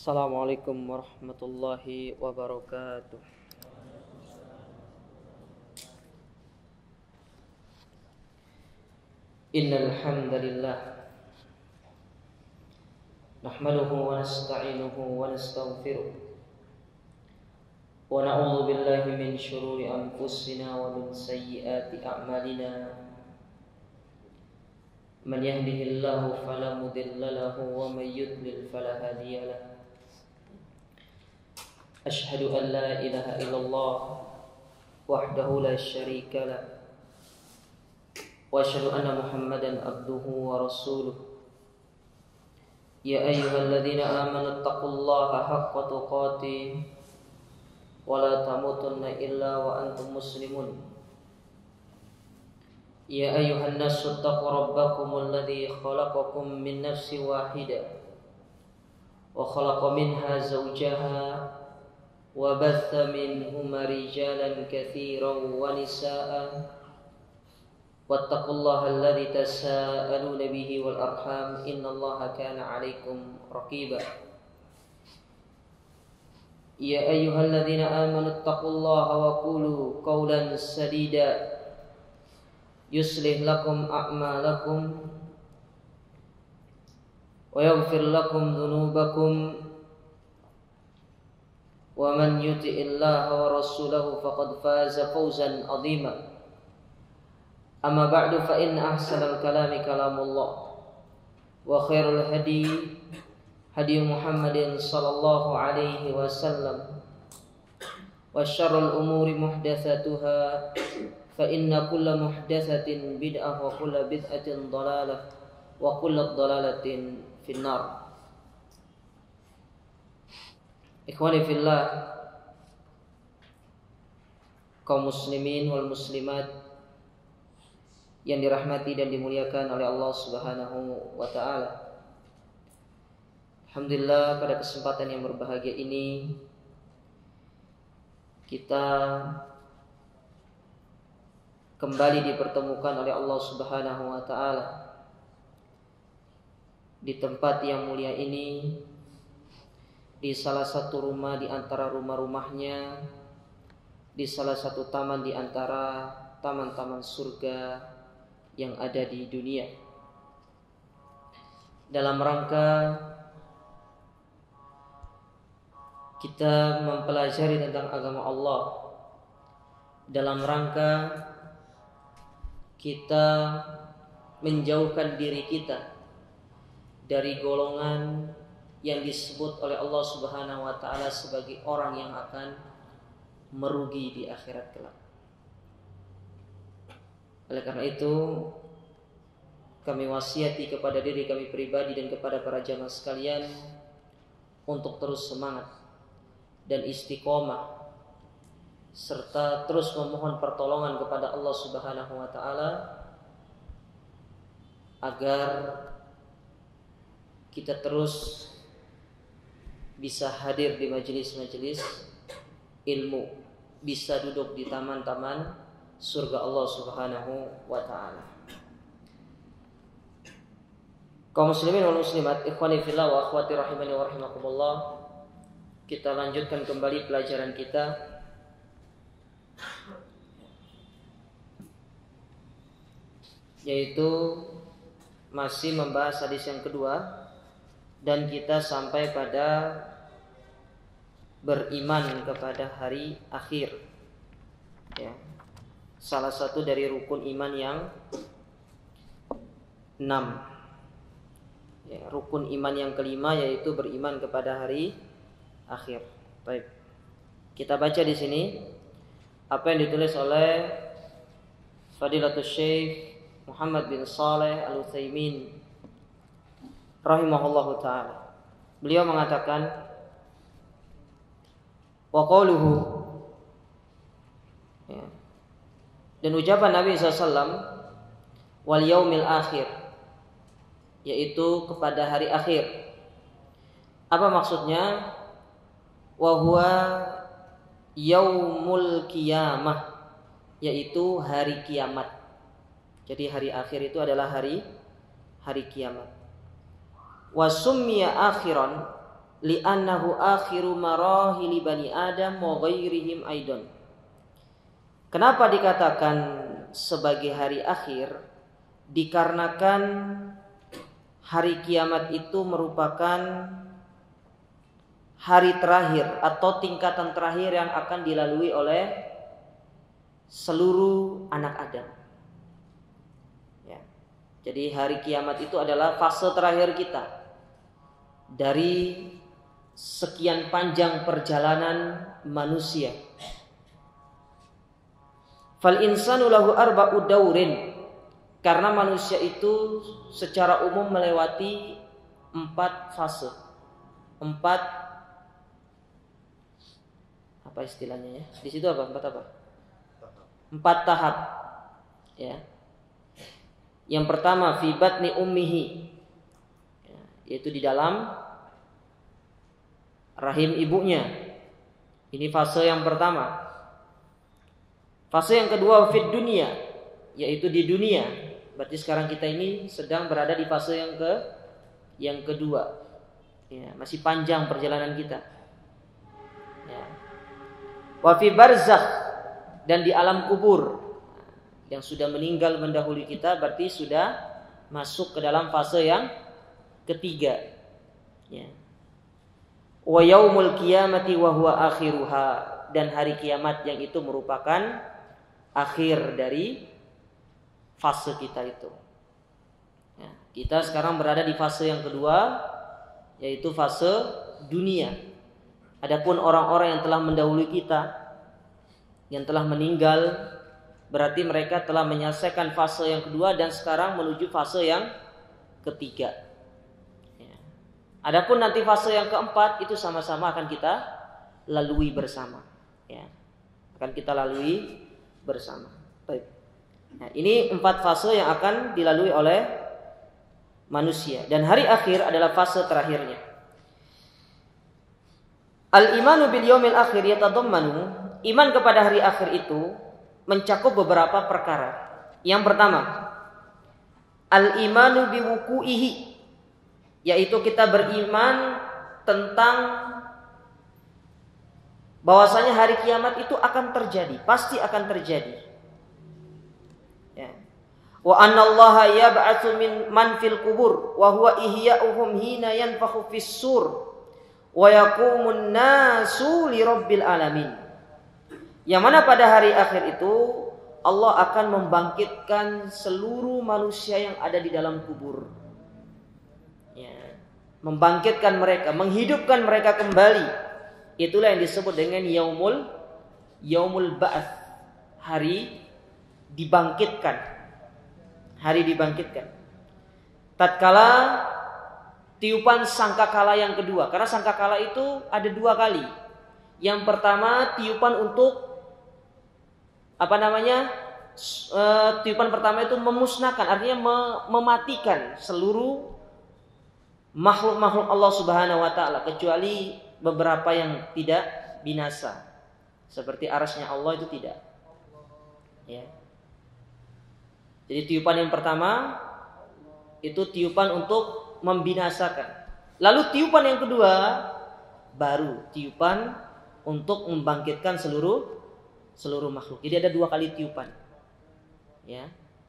Assalamualaikum warahmatullahi wabarakatuh. Innal hamdalillah nahmaduhu wa nasta'inuhu wa nastaghfiruh wa na'udzu billahi min shururi anfusina wa min sayyiati a'malina. Man yahdihillahu fala mudilla lahu wa may yudlil fala hadiya lahu. Ashhadu an la ilaha illallah wahdahu la syarika lah wa ashhadu anna Muhammadan abduhu wa rasuluh. Ya ayyuhalladzina amanu taqullaha haqqa tuqatih wa la tamutunna illa wa antum muslimun. Ya ayyuhan nasu taqu rabbakumul ladzi khalaqakum min nafsin wahidah wa khalaqa minha zawjaha wa batha minhuma rijalan katsiran wa nisaa wattaqullaha alladzi tasaaluna bihi wal arham innallaha kana 'alaikum raqiba. Ya ayyuhalladzina amanu taqullaha wa qulu qawlan sadida yuslih lakum a'malakum wa yaghfir lakum dhunubakum wa man yuti'illaha wa rasulahu faqad faza fawzan 'azima. Amma ba'du fa inna ahsanal kalami kalamullah wa khairul hadi hadi Muhammadin sallallahu alaihi wasallam wa syarrul umuri muhdatsatuha fa inna kulla muhdatsatin bid'ah wa kulla bid'atin dhalalah wa kulla dhalalatin finnar. Ikhwani fillah, kaum muslimin wal muslimat yang dirahmati dan dimuliakan oleh Allah Subhanahu wa taala. Alhamdulillah, pada kesempatan yang berbahagia ini kita kembali dipertemukan oleh Allah Subhanahu wa taala di tempat yang mulia ini, di salah satu rumah di antara rumah-rumahnya, di salah satu taman di antara taman-taman surga yang ada di dunia, dalam rangka kita mempelajari tentang agama Allah, dalam rangka kita menjauhkan diri kita dari golongan yang disebut oleh Allah Subhanahu wa taala sebagai orang yang akan merugi di akhirat kelak. Oleh karena itu, kami wasiati kepada diri kami pribadi dan kepada para jamaah sekalian untuk terus semangat dan istiqomah serta terus memohon pertolongan kepada Allah Subhanahu wa taala agar kita terus bisa hadir di majelis-majelis ilmu, bisa duduk di taman-taman surga Allah Subhanahu wa taala. Kaum muslimin wal muslimat, ikhwani fillah wa akhwati rahimani wa rahimakumullah, kita lanjutkan kembali pelajaran kita yaitu masih membahas hadis yang kedua, dan kita sampai pada beriman kepada hari akhir, ya. Salah satu dari rukun iman yang 6, ya, rukun iman yang kelima yaitu beriman kepada hari akhir. Baik, kita baca di sini apa yang ditulis oleh Fadilatul Syekh Muhammad bin Saleh Al-Utsaimin rahimahullahu ta'ala. Beliau mengatakan, wa qauluhu, ya, dan ucapan Nabi SAW, wal yaumil akhir, yaitu kepada hari akhir. Apa maksudnya? Wa huwa yaumul qiyamah, yaitu hari kiamat. Jadi hari akhir itu adalah hari kiamat. Wa summiya akhiran, li'annahu akhiru marahili bani Adam wa ghairihim aidan. Kenapa dikatakan sebagai hari akhir? Dikarenakan hari kiamat itu merupakan hari terakhir atau tingkatan terakhir yang akan dilalui oleh seluruh anak Adam. Ya. Jadi hari kiamat itu adalah fase terakhir kita dari sekian panjang perjalanan manusia. Fal insanu lahu arba'u daurin, karena manusia itu secara umum melewati 4 fase, 4 apa istilahnya ya? Di situ apa? 4 apa? 4 tahap. Ya. Yang pertama fi batni ummihi, ya, yaitu di dalam rahim ibunya. Ini fase yang pertama. Fase yang kedua fid dunia, yaitu di dunia. Berarti sekarang kita ini sedang berada di fase yang kedua. Ya, masih panjang perjalanan kita. Ya. Wa fi barzakh, dan di alam kubur. Yang sudah meninggal mendahului kita berarti sudah masuk ke dalam fase yang ketiga. Ya. Wa yaumul qiyamati wa huwa akhiruha, dan hari kiamat yang itu merupakan akhir dari fase kita itu. Ya, kita sekarang berada di fase yang kedua, yaitu fase dunia. Adapun orang-orang yang telah mendahului kita, yang telah meninggal, berarti mereka telah menyelesaikan fase yang kedua dan sekarang menuju fase yang ketiga. Ya. Adapun nanti fase yang keempat itu sama-sama akan kita lalui bersama. Ya. Akan kita lalui bersama. Baik. Nah, ini 4 fase yang akan dilalui oleh manusia, dan hari akhir adalah fase terakhirnya. Al-imanu bil yaumil akhir yatadammanu, iman kepada hari akhir itu mencakup beberapa perkara. Yang pertama, al-imanu biwuku'ihi, yaitu kita beriman tentang bahwasanya hari kiamat itu akan terjadi, pasti akan terjadi. Ya. Wa annallaha yab'atsu min man fil qubur wa huwa ihya'uhum hina yanfakhu fis sur wa yaqumun nasu li rabbil alamin. Yang mana pada hari akhir itu Allah akan membangkitkan seluruh manusia yang ada di dalam kubur. Ya. Membangkitkan mereka, menghidupkan mereka kembali. Itulah yang disebut dengan yaumul ba'ats, hari dibangkitkan. Hari dibangkitkan. Tatkala tiupan sangkakala yang kedua, karena sangkakala itu ada 2 kali. Yang pertama tiupan untuk tiupan pertama itu memusnahkan, artinya mematikan seluruh makhluk-makhluk Allah Subhanahu wa taala, kecuali beberapa yang tidak binasa. Seperti arasnya Allah itu tidak. Ya. Jadi tiupan yang pertama itu tiupan untuk membinasakan. Lalu tiupan yang kedua baru tiupan untuk membangkitkan seluruh makhluk. Jadi ada 2 kali tiupan. Ya.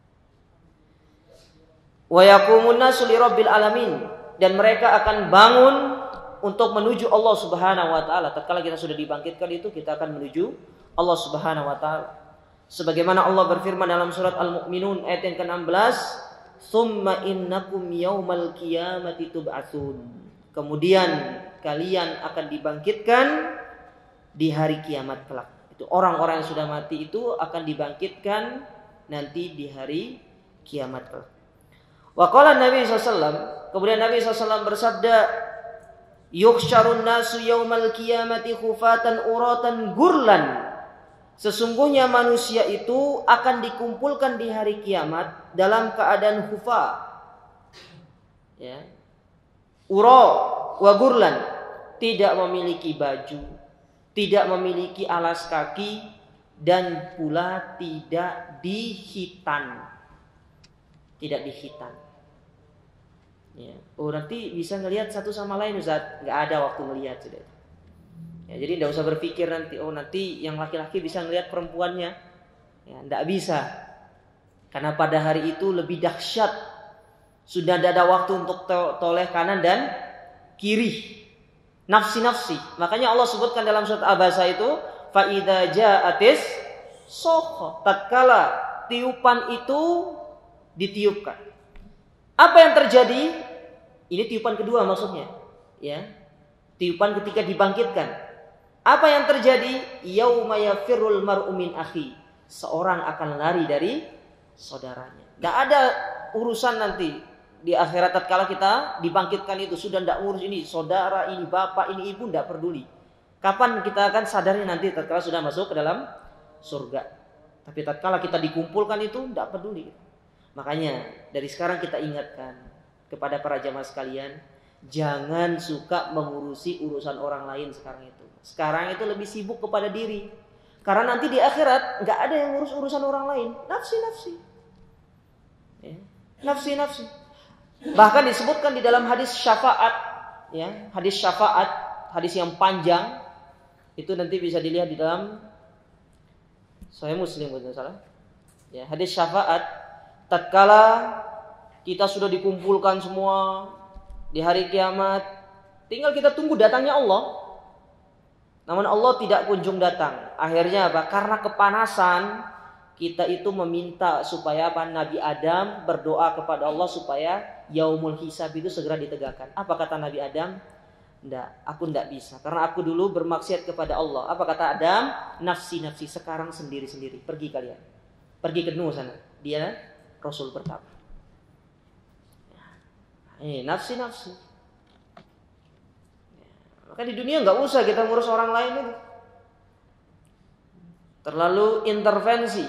Wa yaqumun nasu li rabbil alamin, dan mereka akan bangun untuk menuju Allah Subhanahu wa taala. Tatkala kita sudah dibangkitkan itu, kita akan menuju Allah Subhanahu wa taala. Sebagaimana Allah berfirman dalam surat Al-Mu'minun ayat yang ke-16, "Tsumma innakum yaumal qiyamati tub'atsun." Kemudian kalian akan dibangkitkan di hari kiamat kelak. Itu orang-orang yang sudah mati itu akan dibangkitkan nanti di hari kiamat kelak. Wa qala Nabi SAW, kemudian Nabi SAW bersabda, "Yuhsyarun nasu yaumal qiyamati khufatan uratan gurlan." Sesungguhnya manusia itu akan dikumpulkan di hari kiamat dalam keadaan khufa. Ya. Ura wa gurlan, tidak memiliki baju, tidak memiliki alas kaki, dan pula tidak dihitan. Tidak dihitan. Ya. Oh nanti bisa ngelihat satu sama lain Ustaz, nggak ada waktu ngelihat sudah. Ya, jadi tidak usah berpikir nanti yang laki-laki bisa ngelihat perempuannya, ya tidak bisa, karena pada hari itu lebih dahsyat, sudah tidak ada waktu untuk toleh kanan dan kiri, nafsi. Makanya Allah sebutkan dalam surat Abasa itu, fa idza ja'atis sokho, tatkala tiupan itu ditiupkan. Apa yang terjadi? Ini tiupan kedua maksudnya, ya. Tiupan ketika dibangkitkan. Apa yang terjadi? Yauma yafirrul mar'u min akhi. Seorang akan lari dari saudaranya. Enggak ada urusan nanti di akhirat tatkala kita dibangkitkan itu, sudah enggak ngurus ini saudara, ini bapak, ini ibu, enggak peduli. Kapan kita akan sadarnya? Nanti tatkala sudah masuk ke dalam surga. Tapi tatkala kita dikumpulkan itu enggak peduli. Makanya dari sekarang kita ingatkan kepada para jamaah sekalian, jangan suka mengurusi urusan orang lain sekarang itu. Sekarang itu lebih sibuk kepada diri. Karena nanti di akhirat nggak ada yang ngurus urusan orang lain. Nafsi. Ya. Nafsi. Bahkan disebutkan di dalam hadis syafaat, ya, hadis yang panjang itu nanti bisa dilihat di dalam Sahih Muslim kalau tidak salah. Ya, hadis syafaat. Tatkala kita sudah dikumpulkan semua di hari kiamat, tinggal kita tunggu datangnya Allah. Namun Allah tidak kunjung datang. Akhirnya apa? Karena kepanasan, kita itu meminta supaya Nabi Adam berdoa kepada Allah supaya yaumul hisab itu segera ditegakkan. Apa kata Nabi Adam? Aku tidak bisa. Karena aku dulu bermaksiat kepada Allah. Apa kata Adam? Nafsi. Sekarang sendiri-sendiri. Pergi kalian. Pergi ke Nuh sana. Dia Rasul pertama. Nafsi. Maka di dunia nggak usah kita ngurus orang lain itu. Terlalu intervensi,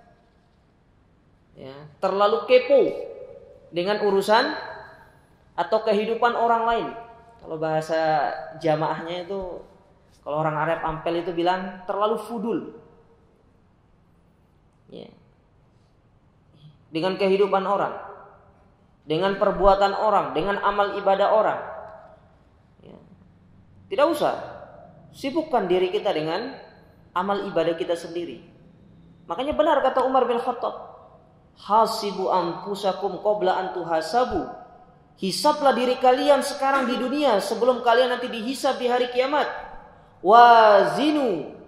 ya, terlalu kepo dengan urusan atau kehidupan orang lain. Kalau bahasa jamaahnya itu, kalau orang Arab Ampel itu bilang terlalu fudul. Ya. Dengan kehidupan orang, dengan perbuatan orang, dengan amal ibadah orang. Ya. Tidak usah sibukkan diri kita dengan amal ibadah kita sendiri. Makanya benar kata Umar bin Khattab, hasibu anfusakum qabla an tuhasabu. Hisablah diri kalian sekarang di dunia sebelum kalian nanti dihisab di hari kiamat. Wazinu,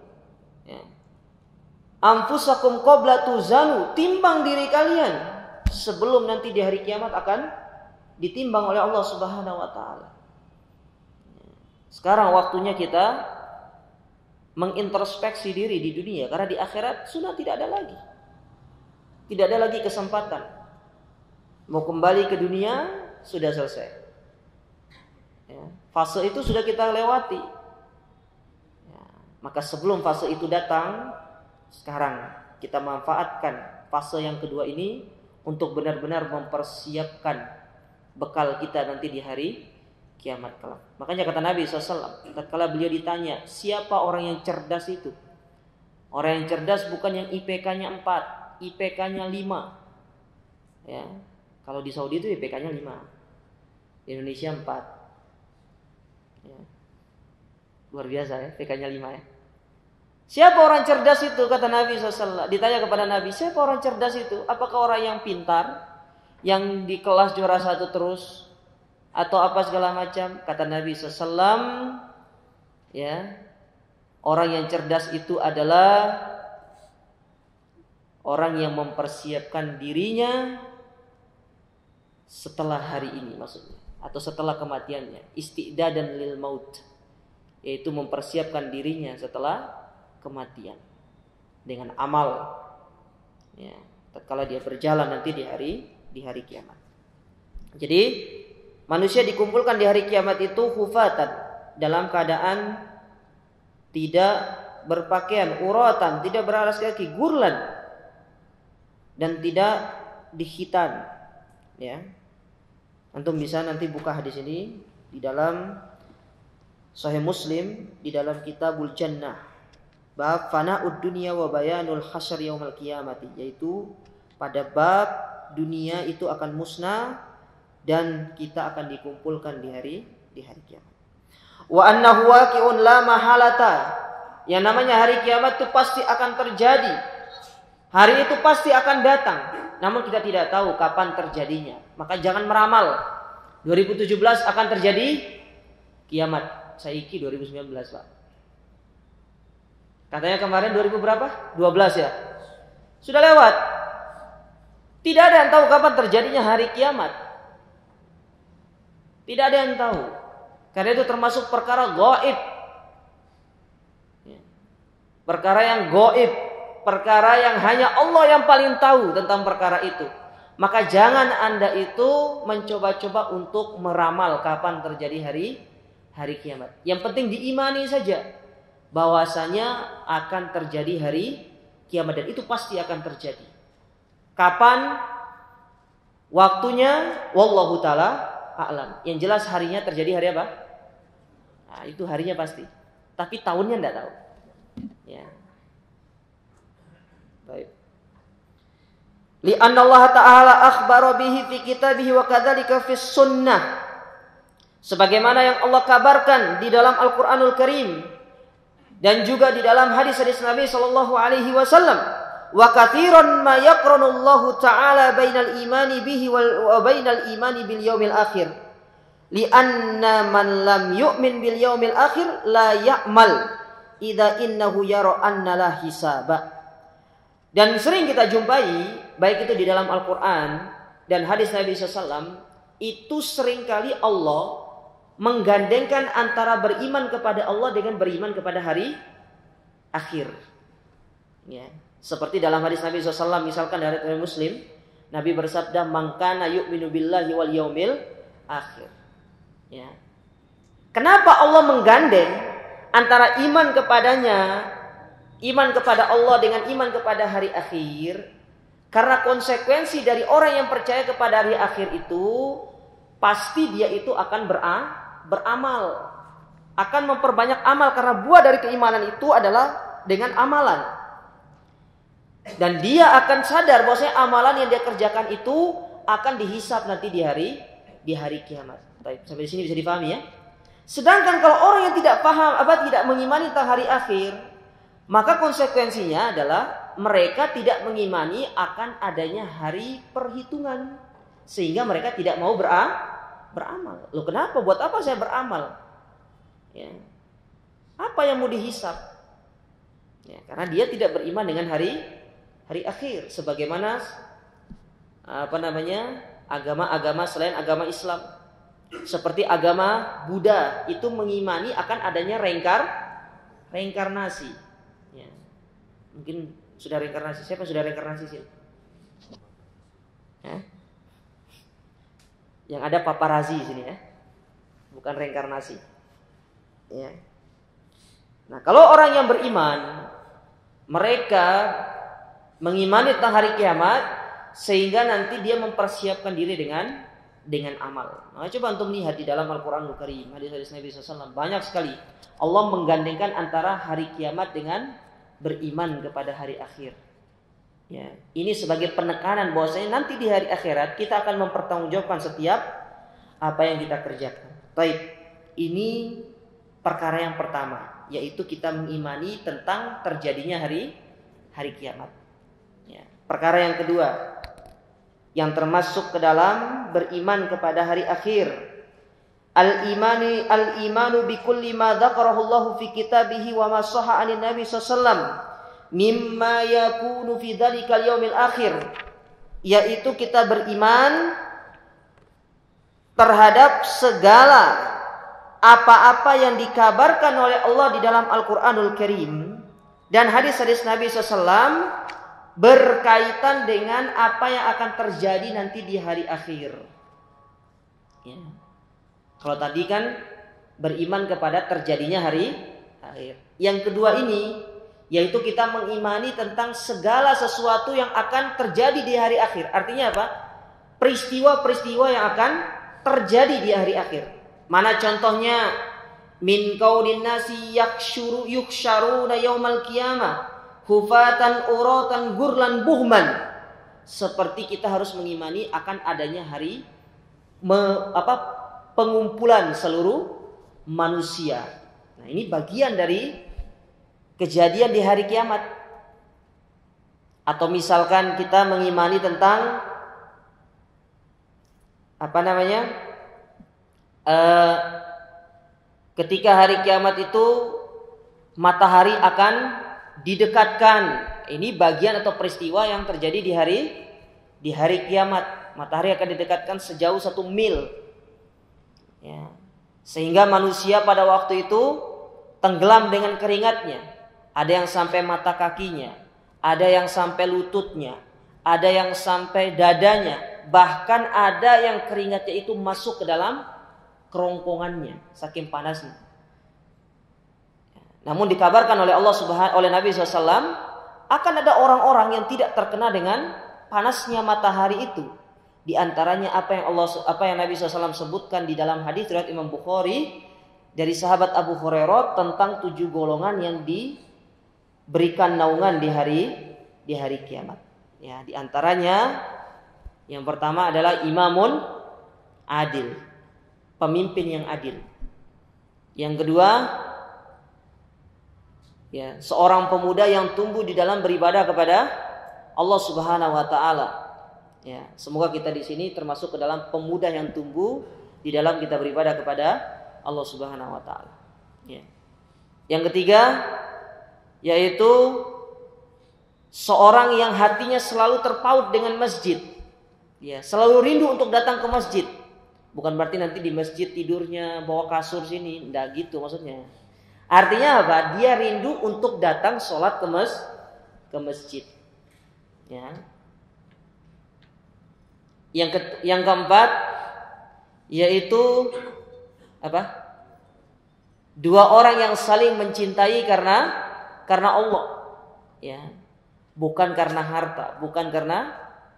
anfusakum qabla tuzanu, timbang diri kalian sebelum nanti di hari kiamat akan ditimbang oleh Allah Subhanahu wa taala. Sekarang waktunya kita mengintrospeksi diri di dunia, karena di akhirat sudah tidak ada lagi. Tidak ada lagi kesempatan. Mau kembali ke dunia sudah selesai. Ya, fase itu sudah kita lewati. Ya, maka sebelum fase itu datang, sekarang kita manfaatkan fase yang kedua ini untuk benar-benar mempersiapkan bekal kita nanti di hari kiamat kelak. Makanya kata Nabi SAW, tatkala beliau ditanya, siapa orang yang cerdas itu? Orang yang cerdas bukan yang IPK-nya 4, IPK-nya 5. Ya, kalau di Saudi itu IPK-nya 5, di Indonesia 4. Ya. Luar biasa ya, IPK-nya 5 ya. Siapa orang cerdas itu? Kata Nabi SAW. Ditanya kepada Nabi, siapa orang cerdas itu? Apakah orang yang pintar, yang di kelas juara 1 terus, atau apa segala macam? Kata Nabi SAW, ya, orang yang cerdas itu adalah orang yang mempersiapkan dirinya setelah hari ini, maksudnya, atau setelah kematiannya. Isti'dadan lil maut, yaitu mempersiapkan dirinya setelah kematian dengan amal, ya, tatkala dia berjalan nanti di hari kiamat. Jadi manusia dikumpulkan di hari kiamat itu hufatan, dalam keadaan tidak berpakaian, uratan, tidak beralas kaki, gurlan, dan tidak dikhitan. Ya, antum bisa nanti buka hadis ini di dalam Sahih Muslim, di dalam Kitabul Jannah. Bab fana'ud dunya wa bayanul hasyr yaumil qiyamati, yaitu pada bab dunia itu akan musnah dan kita akan dikumpulkan di hari kiamat. Wa annahu waqi'un la mahalata. Yang namanya hari kiamat itu pasti akan terjadi. Hari itu pasti akan datang. Namun kita tidak tahu kapan terjadinya. Maka jangan meramal 2017 akan terjadi kiamat. Saiki 2019, Pak. Katanya kemarin 2000 berapa? 12 ya. Sudah lewat. Tidak ada yang tahu kapan terjadinya hari kiamat. Tidak ada yang tahu. Karena itu termasuk perkara gaib. Perkara yang gaib. Perkara yang hanya Allah yang paling tahu tentang perkara itu. Maka jangan Anda itu mencoba-coba untuk meramal kapan terjadi hari kiamat. Yang penting diimani saja bahwasanya akan terjadi hari kiamat, dan itu pasti akan terjadi. Kapan waktunya wallahu taala a'lam. Yang jelas harinya terjadi hari apa? Nah, itu harinya pasti. Tapi tahunnya enggak tahu. Ya. Baik. Li'anna Allah Ta'ala akhbara bihi fi kitabihi wa kadzalika fis sunnah. Sebagaimana yang Allah kabarkan di dalam Al-Qur'anul Karim dan juga di dalam hadis-hadis Nabi sallallahu alaihi wasallam. Wa katsiran ma yaqranu Allah Ta'ala bainal imani bihi wa bainal imani bil yaumil akhir. Li'anna man lam yu'min bil yaumil akhir la ya'mal idza innahu yara anna la hisaba. Dan sering kita jumpai, baik itu di dalam Al-Quran dan hadis Nabi SAW, itu seringkali Allah menggandengkan antara beriman kepada Allah dengan beriman kepada hari akhir. Ya. Seperti dalam hadis Nabi SAW, misalkan dari Muslim, Nabi bersabda, "Man kana yu'minu billahi wal yaumil akhir." Ya. Kenapa Allah menggandeng antara iman kepadanya, iman kepada Allah dengan iman kepada hari akhir? Karena konsekuensi dari orang yang percaya kepada hari akhir itu, pasti dia itu akan beramal, akan memperbanyak amal, karena buah dari keimanan itu adalah dengan amalan. Dan dia akan sadar bahwasanya amalan yang dia kerjakan itu akan dihisab nanti di hari kiamat. Baik, sampai di sini bisa dipahami ya. Sedangkan kalau orang yang tidak paham, tidak mengimani tentang hari akhir, maka konsekuensinya adalah mereka tidak mengimani akan adanya hari perhitungan, sehingga mereka tidak mau beramal. Loh, kenapa? Buat apa saya beramal? Ya. Apa yang mau dihisab? Ya, karena dia tidak beriman dengan hari akhir, sebagaimana agama-agama selain agama Islam, seperti agama Buddha itu mengimani akan adanya reinkarnasi. Ya. Mungkin sudah reinkarnasi. Siapa sudah reinkarnasi sih? Ya? Yang ada paparazi sini ya, bukan reinkarnasi. Ya. Nah, kalau orang yang beriman, mereka mengimani tentang hari kiamat, sehingga nanti dia mempersiapkan diri dengan amal. Nah, coba untuk lihat di dalam Al-Quranul Karim, hadis-hadis Nabi SAW, banyak sekali Allah menggandengkan antara hari kiamat dengan beriman kepada hari akhir. Ya, ini sebagai penekanan bahwasanya nanti di hari akhirat kita akan mempertanggungjawabkan setiap apa yang kita kerjakan. Baik, ini perkara yang pertama, yaitu kita mengimani tentang terjadinya hari kiamat. Ya, perkara yang kedua, yang termasuk ke dalam beriman kepada hari akhir, al-imanu bi kulli ma dzakarahu Allah fi kitabihi wa ma shahha 'anin Nabi sallallahu mimma yakunu fi dzalikal yaumil akhir, yaitu kita beriman terhadap segala apa-apa yang dikabarkan oleh Allah di dalam Al-Qur'anul Karim dan hadis-hadis Nabi SAW berkaitan dengan apa yang akan terjadi nanti di hari akhir. Ya. Kalau tadi kan beriman kepada terjadinya hari akhir. Yang kedua ini, yaitu kita mengimani tentang segala sesuatu yang akan terjadi di hari akhir. Artinya apa? Peristiwa-peristiwa yang akan terjadi di hari akhir. Mana contohnya? Min qaulin nasi yuksharuna yaumal qiyamah hufatan uratan gurlan buhman. Seperti kita harus mengimani akan adanya hari pengumpulan seluruh manusia. Nah, ini bagian dari kejadian di hari kiamat. Atau misalkan kita mengimani tentang ketika hari kiamat itu matahari akan didekatkan. Ini bagian atau peristiwa yang terjadi di hari kiamat. Matahari akan didekatkan sejauh 1 mil. Ya. Sehingga manusia pada waktu itu tenggelam dengan keringatnya. Ada yang sampai mata kakinya, ada yang sampai lututnya, ada yang sampai dadanya, bahkan ada yang keringatnya itu masuk ke dalam kerongkongannya, saking panasnya. Namun dikabarkan oleh oleh Nabi SAW, akan ada orang-orang yang tidak terkena dengan panasnya matahari itu. Di antaranya apa yang Nabi SAW sebutkan di dalam hadis riwayat Imam Bukhari dari sahabat Abu Hurairah tentang 7 golongan yang diberikan naungan di hari kiamat. Ya, di antaranya yang pertama adalah imamun adil, pemimpin yang adil. Yang kedua, ya, seorang pemuda yang tumbuh di dalam beribadah kepada Allah Subhanahu wa taala. Ya, semoga kita di sini termasuk ke dalam pemuda yang tumbuh di dalam kita beribadah kepada Allah Subhanahu wa taala. Ya. Yang ketiga yaitu seorang yang hatinya selalu terpaut dengan masjid. Ya, selalu rindu untuk datang ke masjid. Bukan berarti nanti di masjid tidurnya bawa kasur sini, enggak gitu maksudnya. Artinya apa? Dia rindu untuk datang sholat ke masjid. Ya. Yang keempat yaitu apa? 2 orang yang saling mencintai karena Allah. Ya. Bukan karena harta, bukan karena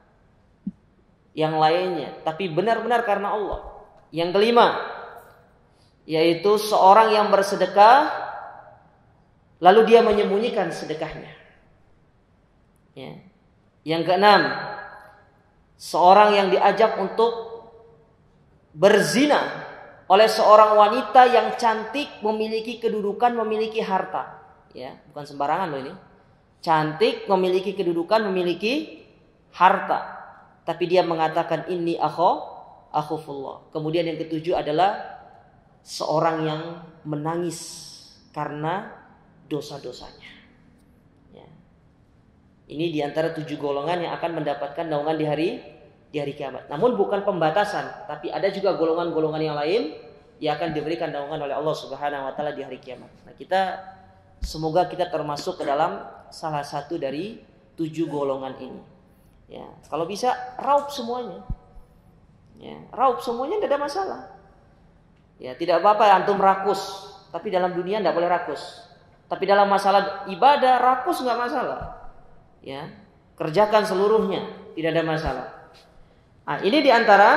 yang lainnya, tapi benar-benar karena Allah. Yang kelima yaitu seorang yang bersedekah lalu dia menyembunyikan sedekahnya. Ya. Yang keenam, seorang yang diajak untuk berzina oleh seorang wanita yang cantik, memiliki kedudukan, memiliki harta. Ya, bukan sembarangan loh ini. Cantik, memiliki kedudukan, memiliki harta. Tapi dia mengatakan inni akhufullah. Kemudian yang ketujuh adalah seorang yang menangis karena dosa-dosanya. Ya. Ini diantara 7 golongan yang akan mendapatkan naungan di hari kiamat. Namun bukan pembatasan, tapi ada juga golongan-golongan yang lain yang akan diberikan naungan oleh Allah Subhanahu wa taala di hari kiamat. Nah, semoga kita termasuk ke dalam salah satu dari 7 golongan ini. Ya, kalau bisa raup semuanya. Ya, raup semuanya tidak ada masalah. Ya, tidak apa-apa antum rakus, tapi dalam dunia tidak boleh rakus. Tapi dalam masalah ibadah rakus nggak masalah. Ya, kerjakan seluruhnya, tidak ada masalah. Nah, ini diantara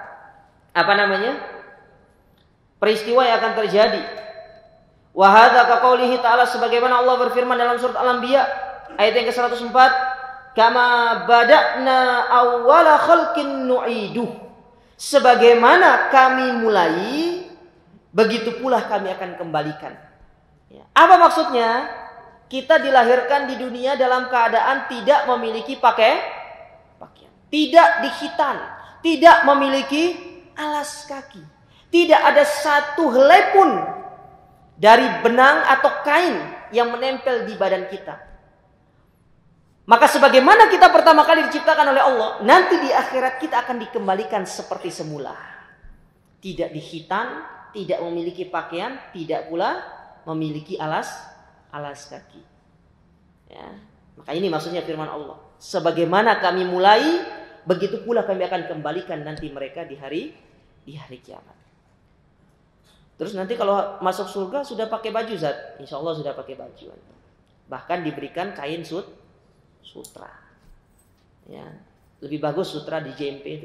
peristiwa yang akan terjadi. Wa hadza ka qoulihi ta'ala, sebagaimana Allah berfirman dalam surat Al-Anbiya ayat yang ke-104, kama bada'na awwala khalqin nu'iduh, sebagaimana kami mulai begitu pula kami akan kembalikan. Ya. Apa maksudnya? Kita dilahirkan di dunia dalam keadaan tidak memiliki pakaian, tidak dikhitan, tidak memiliki alas kaki, tidak ada satu helai pun dari benang atau kain yang menempel di badan kita. Maka sebagaimana kita pertama kali diciptakan oleh Allah, nanti di akhirat kita akan dikembalikan seperti semula. Tidak dikhitan, tidak memiliki pakaian, tidak pula memiliki alas kaki. Ya. Maka ini maksudnya firman Allah. Sebagaimana kami mulai, begitu pula kami akan kembalikan nanti mereka di hari kiamat. Terus nanti kalau masuk surga sudah pakai baju Zat, insya Allah sudah pakai baju. Bahkan diberikan kain sutra. Ya, lebih bagus sutra di JMP itu.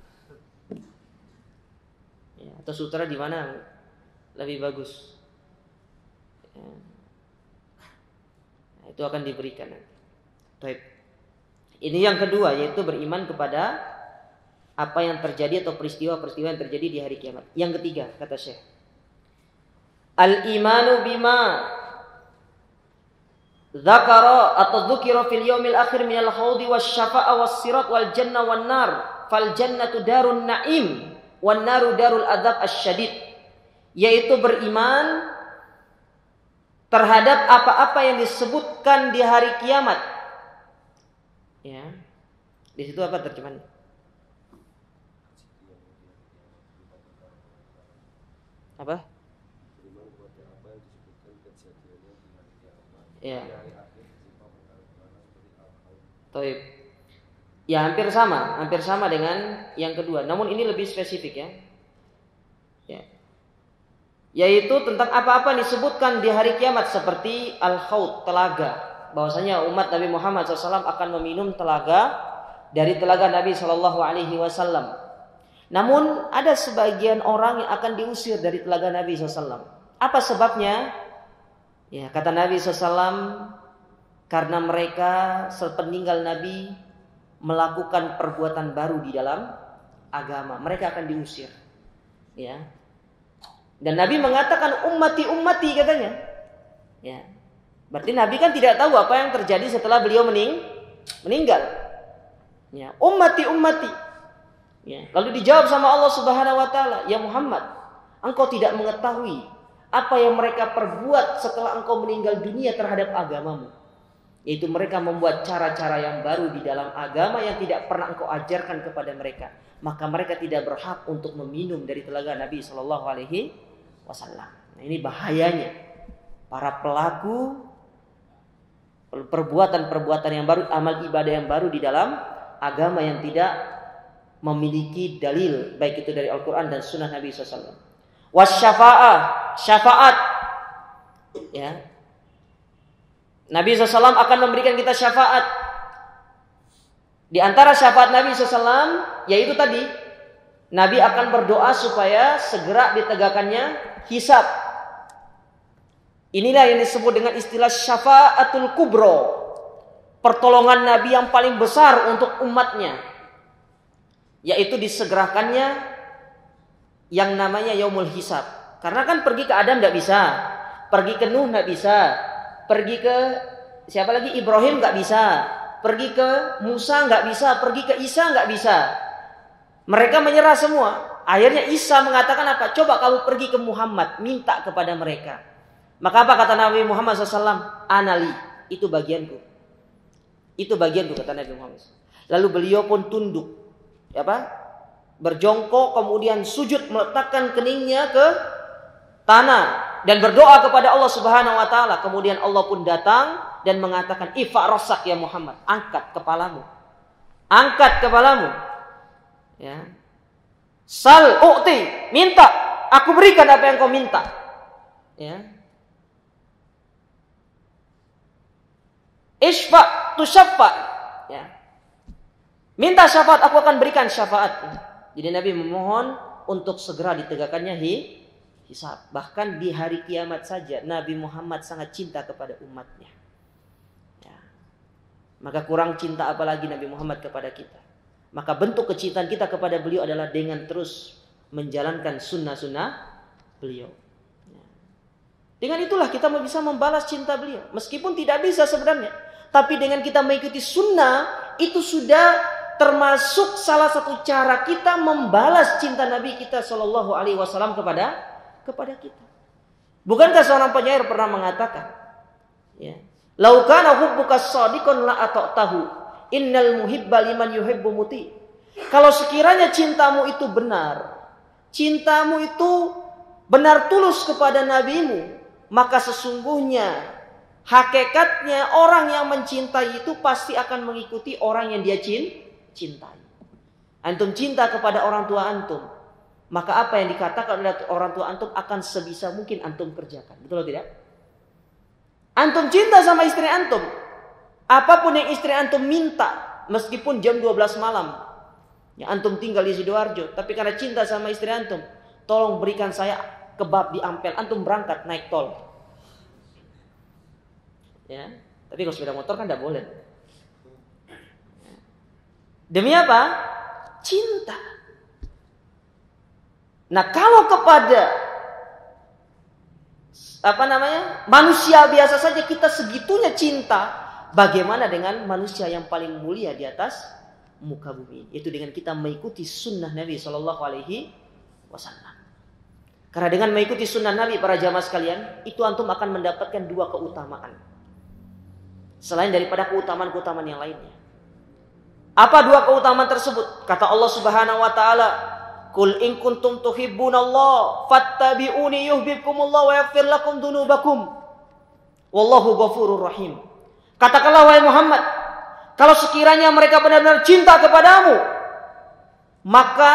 Ya, atau sutra di mana lebih bagus? Ya. Nah, itu akan diberikan. Baik. Ini yang kedua, yaitu beriman kepada apa yang terjadi atau peristiwa-peristiwa yang terjadi di hari kiamat. Yang ketiga, kata Syekh, al-imanu bima dzakara atau dzukira fil yaumil akhir minal khawdi wasyafa'a was-sirat wal jannah wan nar. Fal jannatu darun na'im wan naru darul adzab asyadid. Yaitu beriman terhadap apa-apa yang disebutkan di hari kiamat. Ya. Di situ apa terjemahannya? Apa? Ya. Taib. Ya hampir sama dengan yang kedua. Namun ini lebih spesifik ya. Ya. Yaitu tentang apa-apa yang disebutkan di hari kiamat seperti al-khawd, telaga. Bahwasanya umat Nabi Muhammad SAW akan meminum telaga dari telaga Nabi SAW. Namun ada sebagian orang yang akan diusir dari telaga Nabi SAW. Apa sebabnya? Ya, kata Nabi SAW, karena mereka sepeninggal Nabi melakukan perbuatan baru di dalam agama, mereka akan diusir. Ya. Dan Nabi mengatakan ummati katanya. Ya. Berarti Nabi kan tidak tahu apa yang terjadi setelah beliau meninggal. Ya, ummati. Ya. Lalu dijawab sama Allah Subhanahu wa taala, "Ya Muhammad, engkau tidak mengetahui apa yang mereka perbuat setelah engkau meninggal dunia terhadap agamamu. Yaitu mereka membuat cara-cara yang baru di dalam agama yang tidak pernah engkau ajarkan kepada mereka. Maka mereka tidak berhak untuk meminum dari telaga Nabi Shallallahu Alaihi Wasallam." Nah, ini bahayanya para pelaku perbuatan-perbuatan yang baru, amal ibadah yang baru di dalam agama yang tidak memiliki dalil, baik itu dari Al-Quran dan Sunnah Nabi SAW. Syafaat. Ya. Nabi SAW akan memberikan kita syafaat. Di antara syafaat Nabi SAW, yaitu tadi, Nabi akan berdoa supaya segera ditegakkannya hisab. Inilah yang disebut dengan istilah syafaatul kubro. Pertolongan Nabi yang paling besar untuk umatnya. Yaitu disegerakannya yang namanya yaumul hisab. Karena kan pergi ke Adam tidak bisa, pergi ke Nuh tidak bisa, pergi ke siapa lagi, Ibrahim tidak bisa, pergi ke Musa tidak bisa, pergi ke Isa tidak bisa. Mereka menyerah semua. Akhirnya Isa mengatakan apa? Coba kamu pergi ke Muhammad, minta kepada mereka. Maka apa kata Nabi Muhammad SAW? Anali, itu bagianku. Itu bagianku, kata Nabi Muhammad SAW. Lalu beliau pun tunduk. Berjongkok, kemudian sujud, meletakkan keningnya ke tanah dan berdoa kepada Allah Subhanahu wa taala. Kemudian Allah pun datang dan mengatakan, "Ifa rasak ya Muhammad, angkat kepalamu." Angkat kepalamu. Ya. Sal u'ti, minta, aku berikan apa yang kau minta. Ya. Isfa tusyaffa. Ya. Minta syafaat, aku akan berikan syafaat. Jadi Nabi memohon untuk segera ditegakkannya hisab. Bahkan di hari kiamat saja Nabi Muhammad sangat cinta kepada umatnya. Ya. Maka kurang cinta apalagi Nabi Muhammad kepada kita. Maka bentuk kecintaan kita kepada beliau adalah dengan terus menjalankan sunnah-sunnah beliau. Ya. Dengan itulah kita bisa membalas cinta beliau. Meskipun tidak bisa sebenarnya. Tapi dengan kita mengikuti sunnah, itu sudah termasuk salah satu cara kita membalas cinta Nabi kita Shallallahu Alaihi Wasallam kepada kita. Bukankah seorang penyair pernah mengatakan, ya, "Lau kana hubbuka shadiqan la ata'tahu, innal muhibba liman yuhibbu muti." Kalau sekiranya cintamu itu benar, cintamu itu benar tulus kepada nabimu, maka sesungguhnya hakikatnya orang yang mencintai itu pasti akan mengikuti orang yang dia cintai. Antum cinta kepada orang tua antum, maka apa yang dikatakan oleh orang tua antum akan sebisa mungkin antum kerjakan. Betul atau tidak? Antum cinta sama istri antum, apapun yang istri antum minta, meskipun jam 12 malam, ya antum tinggal di Sidoarjo, tapi karena cinta sama istri antum, tolong berikan saya kebab di Ampel, antum berangkat naik tol. Ya, tapi kalau sepeda motor kan tidak boleh. Demi apa? cinta. Nah, kalau kepada manusia biasa saja kita segitunya cinta, bagaimana dengan manusia yang paling mulia di atas muka bumi? Itu dengan kita mengikuti sunnah Nabi Shallallahu Alaihi Wasallam. Karena dengan mengikuti sunnah Nabi, para jamaah sekalian, itu antum akan mendapatkan dua keutamaan selain daripada keutamaan-keutamaan yang lainnya. Apa dua keutamaan tersebut? Kata Allah Subhanahu Wa Taala, "Qul in kuntum tuhibbunallah fattabi'uni yuhibbukumullah wa yaghfir lakum dzunubakum. Wallahu ghafurur rahim." Katakanlah wahai Muhammad, kalau sekiranya mereka benar-benar cinta kepadamu, maka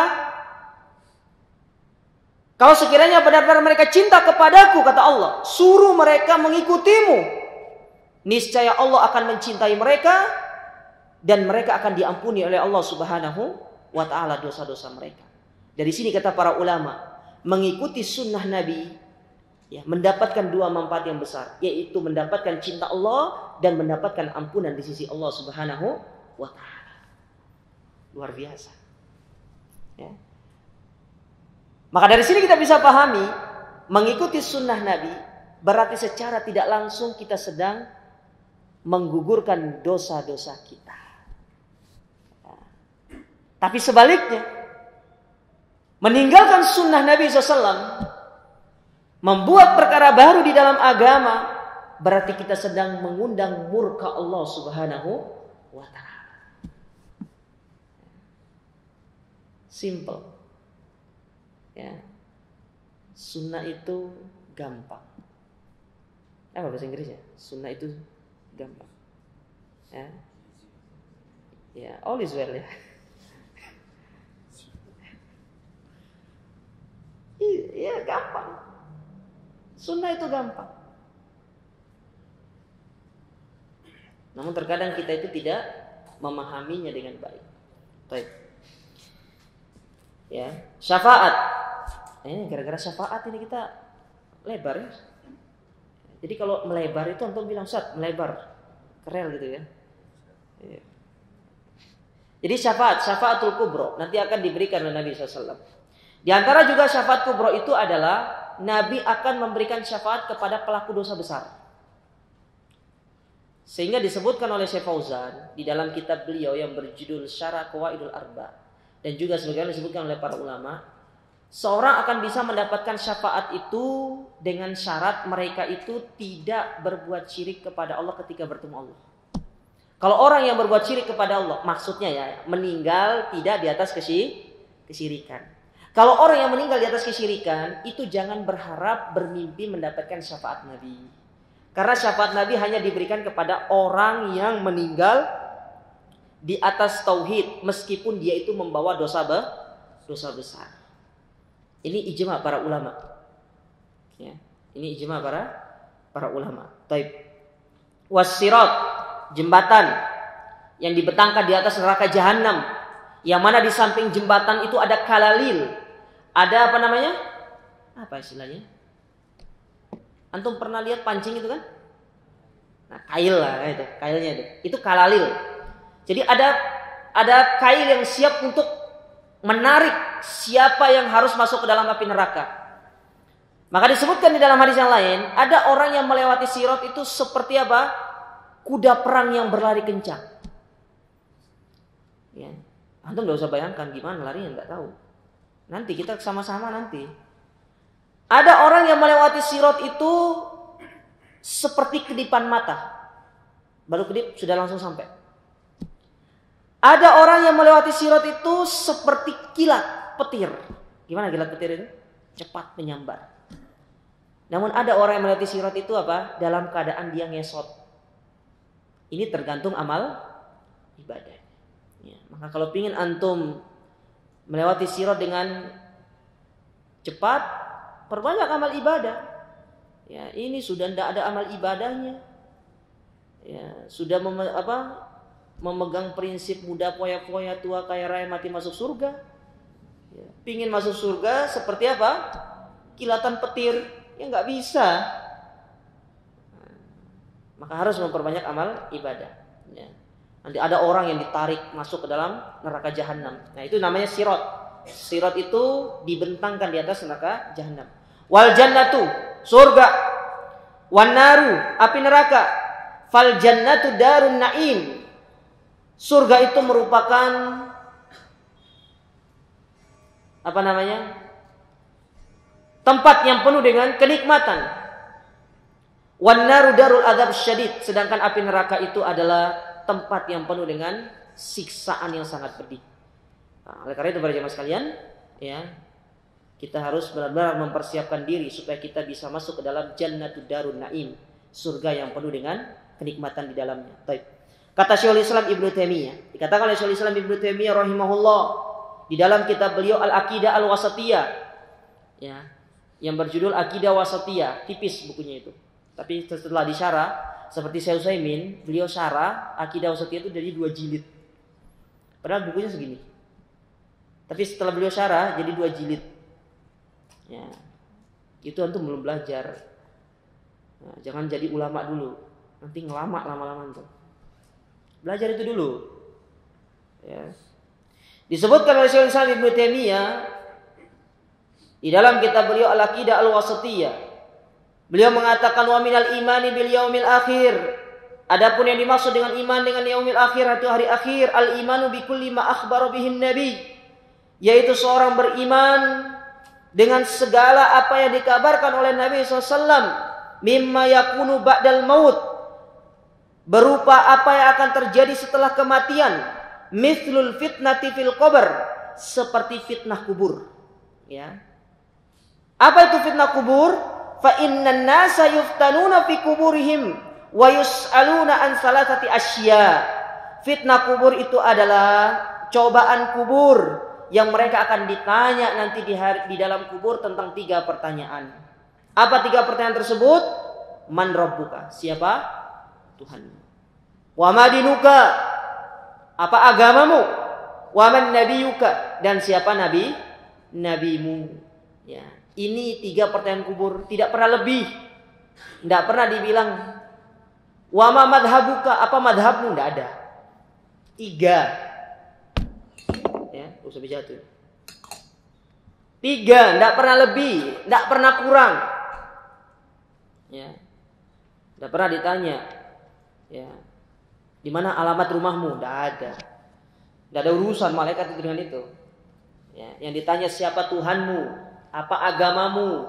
kalau sekiranya benar-benar mereka cinta kepadaku, kata Allah, suruh mereka mengikutimu. Niscaya Allah akan mencintai mereka dan mereka akan diampuni oleh Allah Subhanahu wa Ta'ala dosa-dosa mereka. Dari sini kata para ulama, mengikuti sunnah Nabi ya, mendapatkan dua manfaat yang besar, yaitu mendapatkan cinta Allah dan mendapatkan ampunan di sisi Allah Subhanahu wa Ta'ala. Luar biasa. Ya. Maka dari sini kita bisa pahami, mengikuti sunnah Nabi berarti secara tidak langsung kita sedang menggugurkan dosa-dosa kita. Ya. Tapi sebaliknya, meninggalkan sunnah Nabi SAW, membuat perkara baru di dalam agama, berarti kita sedang mengundang murka Allah Subhanahu wa Ta'ala. Simple. Ya. Sunnah itu gampang. Apa bahasa Inggrisnya? Sunnah itu gampang. Ya. Ya, all is well ya. Iya, gampang. Sunnah itu gampang. Namun terkadang kita itu tidak memahaminya dengan baik. Baik. Ya, syafaat. Ini gara-gara syafaat ini kita lebar ya. Jadi kalau melebar itu antum bilang Ustaz, melebar. Kerel gitu ya. Ya. Jadi syafaatul kubro nanti akan diberikan oleh Nabi SAW. Di antara juga syafaat kubro itu adalah Nabi akan memberikan syafaat kepada pelaku dosa besar. Sehingga disebutkan oleh Syekh Fauzan di dalam kitab beliau yang berjudul Syarah Qawaidul Arba, dan juga sebagaimana disebutkan oleh para ulama, seorang akan bisa mendapatkan syafaat itu dengan syarat mereka itu tidak berbuat syirik kepada Allah ketika bertemu Allah. Kalau orang yang berbuat syirik kepada Allah, maksudnya ya meninggal tidak di atas kesyirikan. Kalau orang yang meninggal di atas kesyirikan, itu jangan berharap bermimpi mendapatkan syafaat Nabi. Karena syafaat Nabi hanya diberikan kepada orang yang meninggal di atas tauhid, meskipun dia itu membawa dosa besar. Ini ijma para ulama. Ya, ini ijma para ulama. Taib. Wassirat, jembatan yang dibentangkan di atas neraka jahanam, yang mana di samping jembatan itu ada kalalil. Ada apa namanya? Apa istilahnya? Antum pernah lihat pancing itu kan? Nah, kail lah itu, kailnya itu. Itu kalalil. Jadi ada kail yang siap untuk menarik siapa yang harus masuk ke dalam api neraka. Maka disebutkan di dalam hadis yang lain, ada orang yang melewati sirat itu seperti apa? Kuda perang yang berlari kencang. Ya. Antum gak usah bayangkan gimana larinya, nggak tahu. Nanti kita sama-sama nanti. Ada orang yang melewati sirat itu seperti kedipan mata. Baru kedip sudah langsung sampai. Ada orang yang melewati sirat itu seperti kilat petir. Gimana kilat petir itu? Cepat menyambar. Namun ada orang yang melewati sirat itu apa? Dalam keadaan dia ngesot. Ini tergantung amal ibadah. Ya, maka kalau ingin antum melewati sirat dengan cepat, perbanyak amal ibadah. Ya, ini sudah tidak ada amal ibadahnya. Ya, sudah memegang prinsip muda poya-poya, tua kaya raya, mati masuk surga. Ya, pingin masuk surga seperti apa? Kilatan petir, ya nggak bisa. Maka harus memperbanyak amal ibadah. Ya. Nanti ada orang yang ditarik masuk ke dalam neraka jahanam. Nah, itu namanya sirat. Sirat itu dibentangkan di atas neraka jahanam. Wal jannatu, surga. Wan naru, api neraka. Fal jannatu darun naim. Surga itu merupakan tempat yang penuh dengan kenikmatan. Wan naru darul adzab syadid, sedangkan api neraka itu adalah tempat yang penuh dengan siksaan yang sangat pedih. Nah, oleh karena itu para jemaah sekalian, ya, kita harus benar-benar mempersiapkan diri supaya kita bisa masuk ke dalam jannatud darun naim, surga yang penuh dengan kenikmatan di dalamnya. Baik. Kata Syekhul Islam Ibnu Taimiyah, dikatakan oleh Syekhul Islam Ibnu Taimiyah rahimahullah di dalam kitab beliau Al-Aqidah Al-Wasatiyah, ya, yang berjudul Aqidah Wasatiyah, tipis bukunya itu. Tapi setelah disyarah, seperti Syekh Utsaimin, beliau syarah Aqidah Wasatiyah itu dari 2 jilid. Padahal bukunya segini. Tapi setelah beliau syarah jadi 2 jilid. Ya. Itu antum belum belajar. Nah, jangan jadi ulama dulu. Nanti ngelama lama-lama antum. Belajar itu dulu. Ya. Disebutkan oleh Syekh Islam Ibnu Taimiyah di dalam kitab beliau Al-Aqidah Al-Wasatiyah. Beliau mengatakan wa minal imani bil yaumil akhir. Adapun yang dimaksud dengan iman dengan yaumil akhir itu hari akhir, al imanu bi kulli ma akhbara bihin nabi, yaitu seorang beriman dengan segala apa yang dikabarkan oleh Nabi SAW, mimma yakunu ba'dal maut, berupa apa yang akan terjadi setelah kematian, mithlul fitnati fil qabr, seperti fitnah kubur. Ya. Apa itu fitnah kubur? Fa innan nasa yuftanuna fi kuburihim wa yus'aluna an salatati asya. Fitnah kubur itu adalah cobaan kubur yang mereka akan ditanya nanti di dalam kubur tentang 3 pertanyaan. Apa 3 pertanyaan tersebut? Man rabbuka? Siapa Tuhanmu? Wa ma dinuka? Apa agamamu? Wa man nabiyuka? Dan siapa nabimu? Ya. Ini 3 pertanyaan kubur, tidak pernah lebih. Tidak pernah dibilang wa ma madhabuka, apa madhabmu, tidak ada. 3. Ya, usah bicara tuh. 3, tidak pernah lebih, tidak pernah kurang. Ya. Tidak pernah ditanya. Ya. Di mana alamat rumahmu? Tidak ada. Tidak ada urusan malaikat dengan itu. Ya, yang ditanya siapa Tuhanmu? Apa agamamu?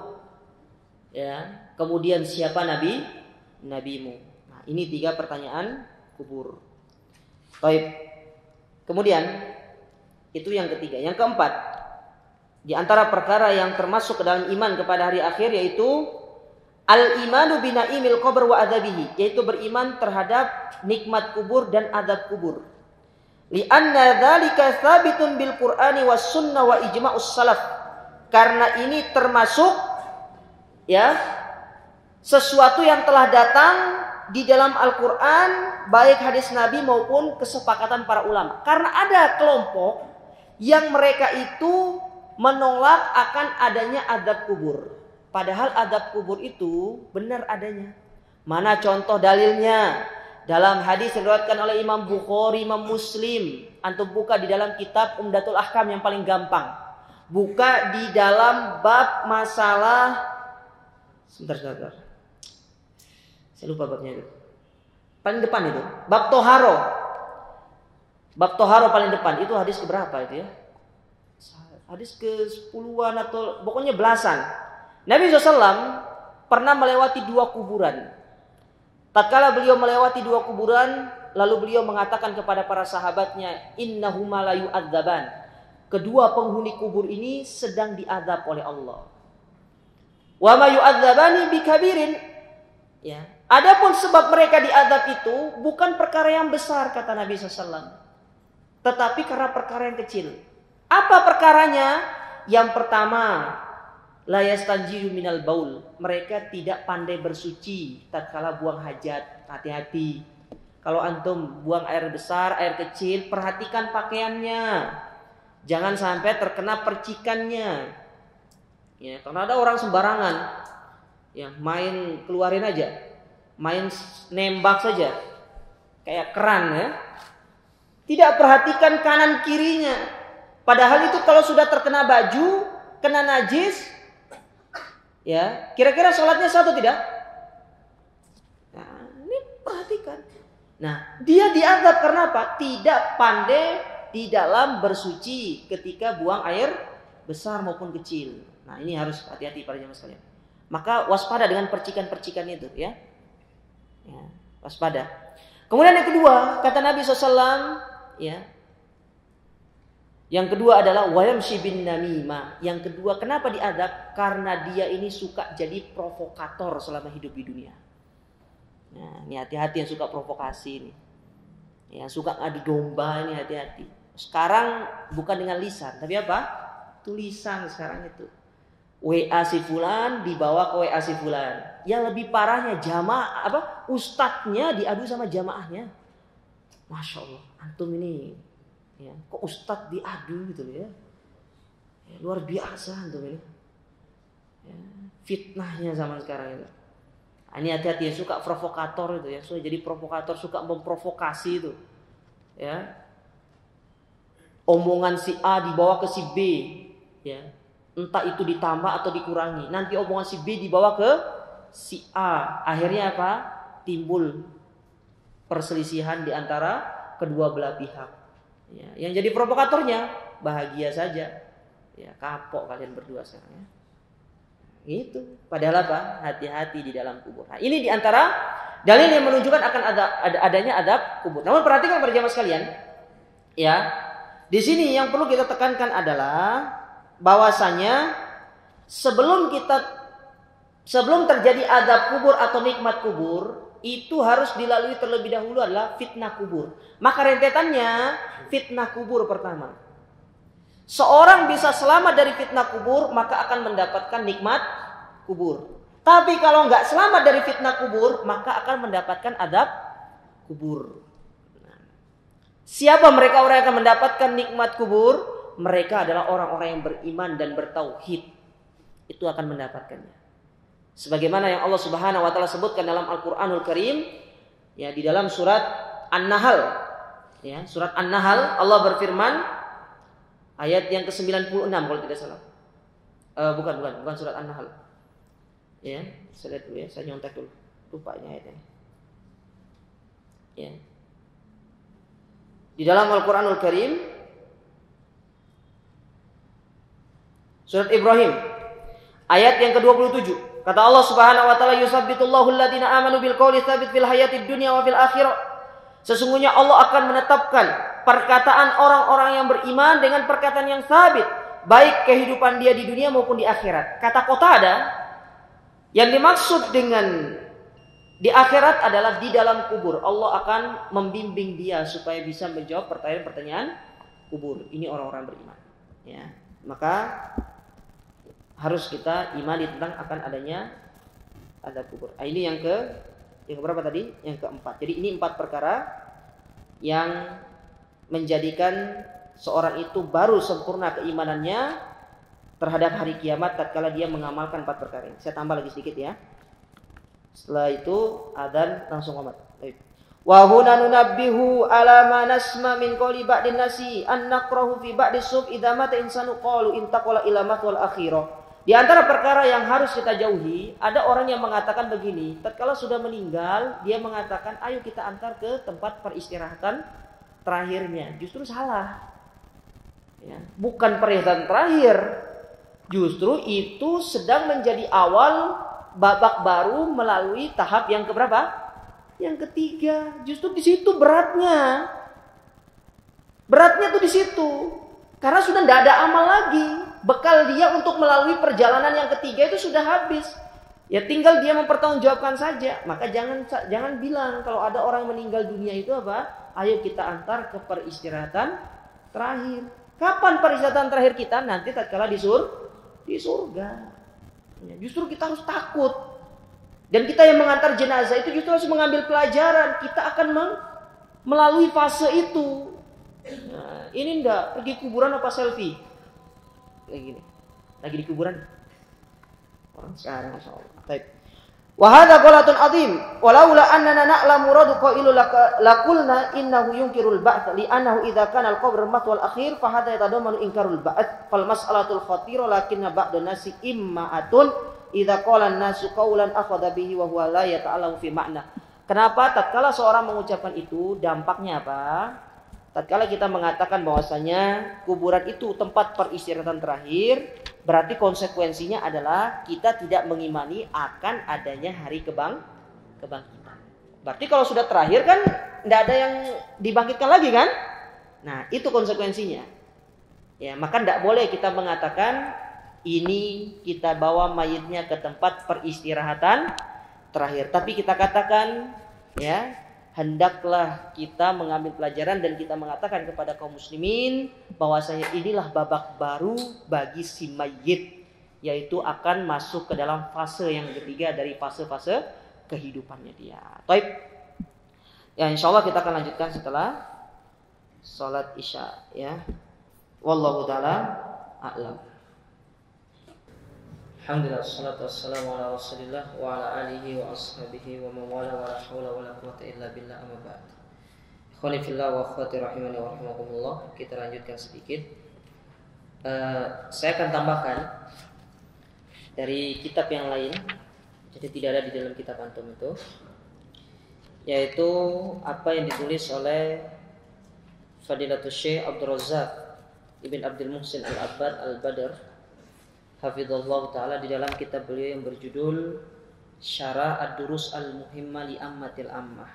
Ya, kemudian siapa nabimu? Nah, ini 3 pertanyaan kubur. Baik. Kemudian itu yang ketiga. Yang keempat, di antara perkara yang termasuk ke dalam iman kepada hari akhir yaitu al-imanu binaimil qabr wa adzabihi, yaitu beriman terhadap nikmat kubur dan azab kubur. Li'anna dzalika tsabitun bil Qur'ani was sunnah wa ijma'us salaf. Karena ini termasuk ya sesuatu yang telah datang di dalam Al-Quran, baik hadis Nabi maupun kesepakatan para ulama. Karena ada kelompok yang mereka itu menolak akan adanya azab kubur. Padahal azab kubur itu benar adanya. Mana contoh dalilnya? Dalam hadis yang diriwayatkan oleh Imam Bukhari, Imam Muslim. Antum buka di dalam kitab Umdatul Ahkam yang paling gampang. Buka di dalam bab masalah, sebentar. Saya lupa babnya itu. Paling depan itu, bab toharo. Bab toharo paling depan. Itu hadis keberapa itu ya? Hadis ke 10-an atau pokoknya belasan. Nabi SAW pernah melewati 2 kuburan. Tatkala beliau melewati 2 kuburan, lalu beliau mengatakan kepada para sahabatnya, innahuma la yu'adzaban. Kedua penghuni kubur ini sedang diazab oleh Allah. Wa ma yu'adzabani bikabirin. Ya. Adapun sebab mereka diazab itu bukan perkara yang besar, kata Nabi SAW. Tetapi karena perkara yang kecil. Apa perkaranya? Yang pertama, la yastanjiyu minal baul. Mereka tidak pandai bersuci tatkala buang hajat. Hati-hati. Kalau antum buang air besar, air kecil, perhatikan pakaiannya. Jangan sampai terkena percikannya. Ya, karena ada orang sembarangan yang main keluarin aja. Main nembak saja. Kayak keran ya. Tidak perhatikan kanan kirinya. Padahal itu kalau sudah terkena baju, kena najis, ya, kira-kira sholatnya sah atau tidak? Nah, ini perhatikan. Nah, dia diazab karena apa? Tidak pandai di dalam bersuci ketika buang air besar maupun kecil. Nah, ini harus hati-hati para jemaah sekalian. Maka waspada dengan percikan-percikan itu, ya. Ya, waspada. Kemudian yang kedua, kata Nabi SAW, ya. Yang kedua adalah wayamshi bin namimah. Yang kedua, kenapa diadab? Karena dia ini suka jadi provokator selama hidup di dunia. Nah, ini hati-hati yang suka provokasi ini. Yang suka adu domba ini hati-hati. Sekarang bukan dengan lisan, tapi apa? Tulisan sekarang itu. WA si fulan dibawa ke WA si fulan. Yang lebih parahnya jamaah ustadznya diadu sama jamaahnya. Masya Allah, antum ini ya, kok ustadz diadu gitu ya. Ya luar biasa antum ini. Ya, fitnahnya zaman sekarang itu. Ini hati-hati ya, suka provokator itu ya, suka jadi provokator, suka memprovokasi itu. Ya. Omongan si A dibawa ke si B, ya. Entah itu ditambah atau dikurangi. Nanti omongan si B dibawa ke si A. Akhirnya apa? Timbul perselisihan di antara kedua belah pihak. Ya, yang jadi provokatornya bahagia saja. Ya, kapok kalian berdua sekarang ya. Itu. Padahal apa? Hati-hati di dalam kubur. Nah, ini di antara dalil yang menunjukkan akan adanya adab kubur. Namun perhatikan para jemaah sekalian, ya. Di sini yang perlu kita tekankan adalah bahwasanya sebelum terjadi adab kubur atau nikmat kubur, itu harus dilalui terlebih dahulu adalah fitnah kubur. Maka rentetannya fitnah kubur pertama. Seorang bisa selamat dari fitnah kubur, maka akan mendapatkan nikmat kubur. Tapi kalau nggak selamat dari fitnah kubur, maka akan mendapatkan adab kubur. Siapa mereka orang yang akan mendapatkan nikmat kubur? Mereka adalah orang-orang yang beriman dan bertauhid. Itu akan mendapatkannya. Sebagaimana yang Allah Subhanahu wa taala sebutkan dalam Al-Qur'anul Karim, ya, di dalam surat An-Nahl. Ya, surat An-Nahl Allah berfirman ayat yang ke-96 kalau tidak salah. Bukan surat An-Nahl. Ya, saya lihat dulu ya, saya nyontek dulu. Lupa ini ayatnya. Ya. Di dalam Al-Qur'anul Karim surat Ibrahim ayat yang ke-27. Kata Allah Subhanahu wa taala, "Yusabbitullahu alladziina aamanu bil qouli tsabit fil hayatid dunya wa fil akhirah." Sesungguhnya Allah akan menetapkan perkataan orang-orang yang beriman dengan perkataan yang sabit, baik kehidupan dia di dunia maupun di akhirat. Kata Qatadah, yang dimaksud dengan di akhirat adalah di dalam kubur. Allah akan membimbing dia supaya bisa menjawab pertanyaan-pertanyaan kubur. Ini orang-orang beriman. Ya, maka harus kita imani tentang akan adanya adab kubur. Ini yang berapa tadi? Yang keempat. Jadi ini 4 perkara yang menjadikan seorang itu baru sempurna keimanannya terhadap hari kiamat tatkala dia mengamalkan 4 perkara ini. Saya tambah lagi sedikit ya. Setelah itu adzan langsung qomat. Baik. Wa huna nunabbihu ala ma nasma min qouli ba'din nasi an naqrahu fi ba'di sub idza mata insanu qalu intaqala ila matul akhirah. Di antara perkara yang harus kita jauhi, ada orang yang mengatakan begini, tatkala sudah meninggal, dia mengatakan, ayo kita antar ke tempat peristirahatan terakhirnya. Justru salah. Ya, bukan peristirahatan terakhir. Justru itu sedang menjadi awal babak baru melalui tahap yang keberapa? Yang ketiga. Justru di situ beratnya. Beratnya tuh di situ. Karena sudah tidak ada amal lagi. Bekal dia untuk melalui perjalanan yang ketiga itu sudah habis. Ya tinggal dia mempertanggungjawabkan saja. Maka jangan bilang kalau ada orang meninggal dunia itu apa? Ayo kita antar ke peristirahatan terakhir. Kapan peristirahatan terakhir kita? Nanti tatkala di surga. Ya, justru kita harus takut. Dan kita yang mengantar jenazah itu justru harus mengambil pelajaran. Kita akan melalui fase itu. Nah, ini enggak pergi kuburan apa selfie? Kayak gini. Lagi di kuburan. Orang sekarang Masya Allah. Baik. Wa hadza ghalatun adzim walaula annana na'lamu muradu qailu laqulna innahu yunkirul ba'ts li'annahu idza kana al-qabr matwal akhir fa hadza yatadammanu inkarul ba'ts fal mas'alatul khatira lakinna ba'dun nasi imma'atun idza qala an-nasu qawlan akhadha bihi wa huwa la yata'allamu fi ma'na. Kenapa tatkala seorang mengucapkan itu dampaknya apa? Tatkala kita mengatakan bahwasanya kuburan itu tempat peristirahatan terakhir, berarti konsekuensinya adalah kita tidak mengimani akan adanya hari kebangkitan. Berarti kalau sudah terakhir kan tidak ada yang dibangkitkan lagi kan? Nah, itu konsekuensinya. Ya, maka tidak boleh kita mengatakan ini kita bawa mayitnya ke tempat peristirahatan terakhir. Tapi kita katakan ya, hendaklah kita mengambil pelajaran dan kita mengatakan kepada kaum muslimin bahwasanya inilah babak baru bagi si mayit, yaitu akan masuk ke dalam fase yang ketiga dari fase-fase kehidupannya dia. Baik. Ya, insyaallah kita akan lanjutkan setelah salat Isya ya. Wallahu taala a'lam. Alhamdulillah, wassalatu wassalamu ala rasulillah wa ala alihi wa ashabihi wa mawala wa la hawla wa la quwata illa billah amma ba'd. Ikhwani fillah wa akhwati rahimani wa rahimakumullah. Kita lanjutkan sedikit. Saya akan tambahkan dari kitab yang lain, jadi tidak ada di dalam kitab antum itu, yaitu apa yang ditulis oleh Fadilatul Syekh Abdul Razzaq Ibn Abdul Muhsin Al-Abbad Al-Badr hafizallahu ta'ala di dalam kitab beliau yang berjudul Syarah Ad-Durus Al-Muhimma li Ammatil Ammah,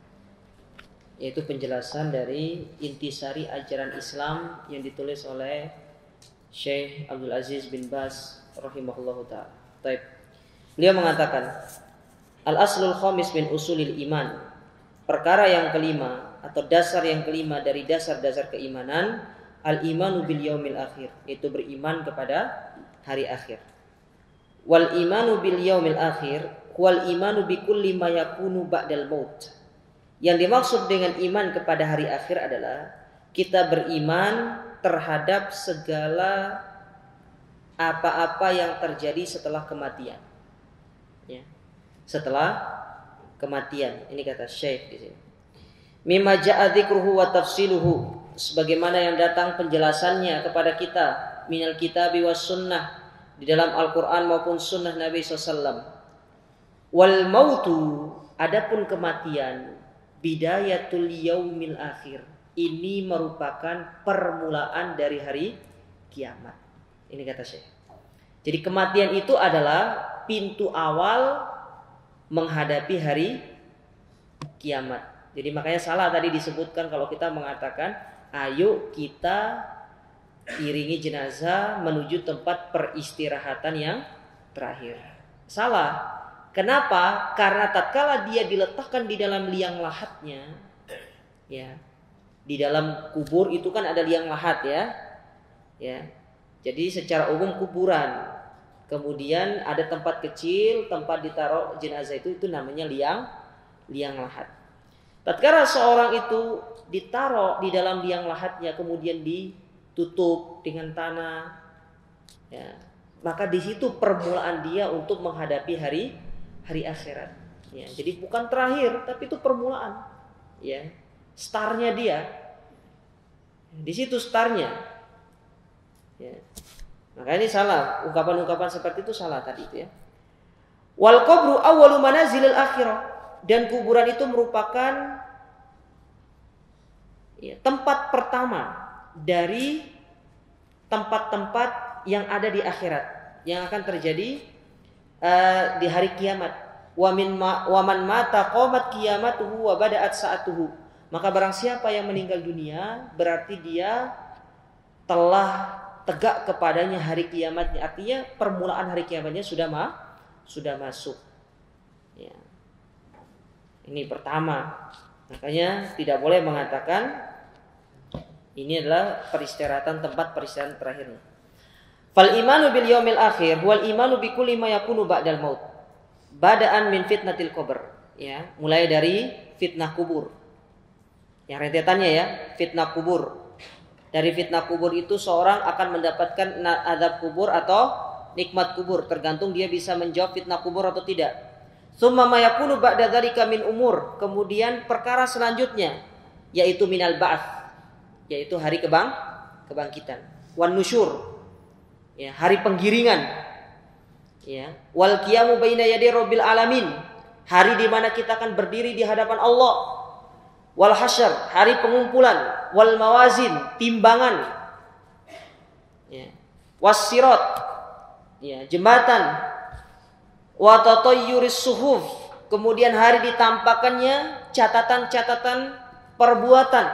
yaitu penjelasan dari intisari ajaran Islam yang ditulis oleh Syekh Abdul Aziz bin Baz rahimahullahu ta'ala. Baik. Beliau mengatakan Al-Aslul Khamis min Usulil Iman, perkara yang kelima atau dasar yang kelima dari dasar-dasar keimanan, Al-Imanu bil Yaumil Akhir, yaitu beriman kepada hari akhir. Wal imanu bil yaumil akhir wal imanu bi kulli ma yakunu ba'dal maut. Yang dimaksud dengan iman kepada hari akhir adalah kita beriman terhadap segala apa-apa yang terjadi setelah kematian. Ya. Setelah kematian. Ini kata Syekh di sini. Mimma ja'a dzikruhu wa tafsiluhu, sebagaimana yang datang penjelasannya kepada kita minal kitabi was sunnah, di dalam Al-Quran maupun sunnah Nabi SAW. Wal mautu, adapun kematian, bidayatul yaumil akhir, ini merupakan permulaan dari hari kiamat. Ini kata Syekh. Jadi kematian itu adalah pintu awal menghadapi hari kiamat. Jadi makanya salah tadi disebutkan kalau kita mengatakan ayo kita iringi jenazah menuju tempat peristirahatan yang terakhir. Salah. Kenapa? Karena tatkala dia diletakkan di dalam liang lahatnya, ya, di dalam kubur itu kan ada liang lahat ya, ya. Jadi secara umum kuburan, kemudian ada tempat kecil tempat ditaruh jenazah itu namanya liang lahat. Tatkala seorang itu ditaruh di dalam liang lahatnya kemudian ditutup dengan tanah, ya, maka di situ permulaan dia untuk menghadapi hari akhirat. Ya, jadi bukan terakhir, tapi itu permulaan. Ya, startnya dia. Di situ startnya. Ya. Maka ini salah, ungkapan-ungkapan seperti itu salah tadi itu ya. Wal qabru awwalu manazilil akhirah, dan kuburan itu merupakan ya, tempat pertama dari tempat-tempat yang ada di akhirat yang akan terjadi di hari kiamat. Wa man mata qamat qiyamatuhu wa bada'at sa'atuhu. Maka barang siapa yang meninggal dunia berarti dia telah tegak kepadanya hari kiamatnya. Artinya permulaan hari kiamatnya sudah masuk. Ya. Ini pertama. Makanya tidak boleh mengatakan ini adalah peristirahatan, tempat peristirahatan terakhirnya. Fal imanu bil yaumil akhir wal imanu bi kulli ma yakunu ba'dal maut. Bada'an min fitnatil qabr, ya, mulai dari fitnah kubur. Yang rentetannya ya, fitnah kubur. Dari fitnah kubur itu seorang akan mendapatkan azab kubur atau nikmat kubur, tergantung dia bisa menjawab fitnah kubur atau tidak. Tsumma ma yakunu ba'da dzalika min umur, kemudian perkara selanjutnya yaitu minal ba'ats, yaitu hari kebangkitan. Wan nusyur, ya, hari penggiringan. Ya, wal qiyamu baina yaday rabbil alamin, hari di mana kita akan berdiri di hadapan Allah. Wal hasyr, hari pengumpulan. Wal mawazin, timbangan. Ya. Was sirat, ya, jembatan. Wa tatayyuris suhuf, kemudian hari ditampakkannya catatan-catatan perbuatan.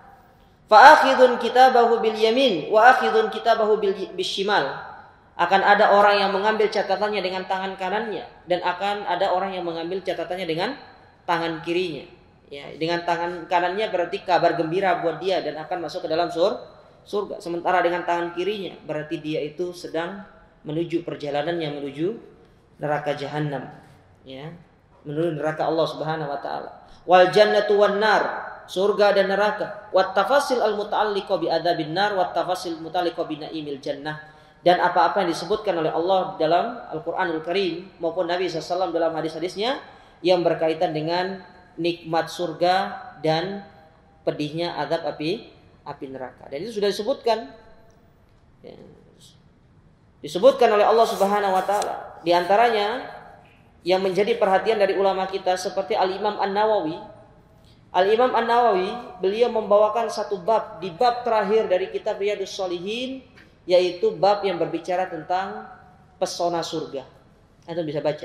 Fa akhidun kitabahu bil yamin wa akhidun kitabahu bil shimal. Akan ada orang yang mengambil catatannya dengan tangan kanannya dan akan ada orang yang mengambil catatannya dengan tangan kirinya. Ya, dengan tangan kanannya berarti kabar gembira buat dia dan akan masuk ke dalam surga. Sementara dengan tangan kirinya berarti dia itu sedang menuju perjalanannya menuju neraka jahanam. Ya, menuju neraka Allah Subhanahu wa taala. Wal jannatu wan nar, surga dan neraka. Wat tafasil al muta'alliqa bi adzabin nar wat tafasil muta'alliqa bi naimil jannah. Dan apa-apa yang disebutkan oleh Allah dalam Al-Qur'anul Karim maupun Nabi SAW dalam hadis-hadisnya yang berkaitan dengan nikmat surga dan pedihnya azab api neraka. Dan itu sudah disebutkan, ya, disebutkan oleh Allah Subhanahu wa taala. Di antaranya yang menjadi perhatian dari ulama kita seperti Al-Imam An-Nawawi. Al-Imam An-Nawawi beliau membawakan satu bab di bab terakhir dari kitab Riyadhus Shalihin, yaitu bab yang berbicara tentang pesona surga. Anda bisa baca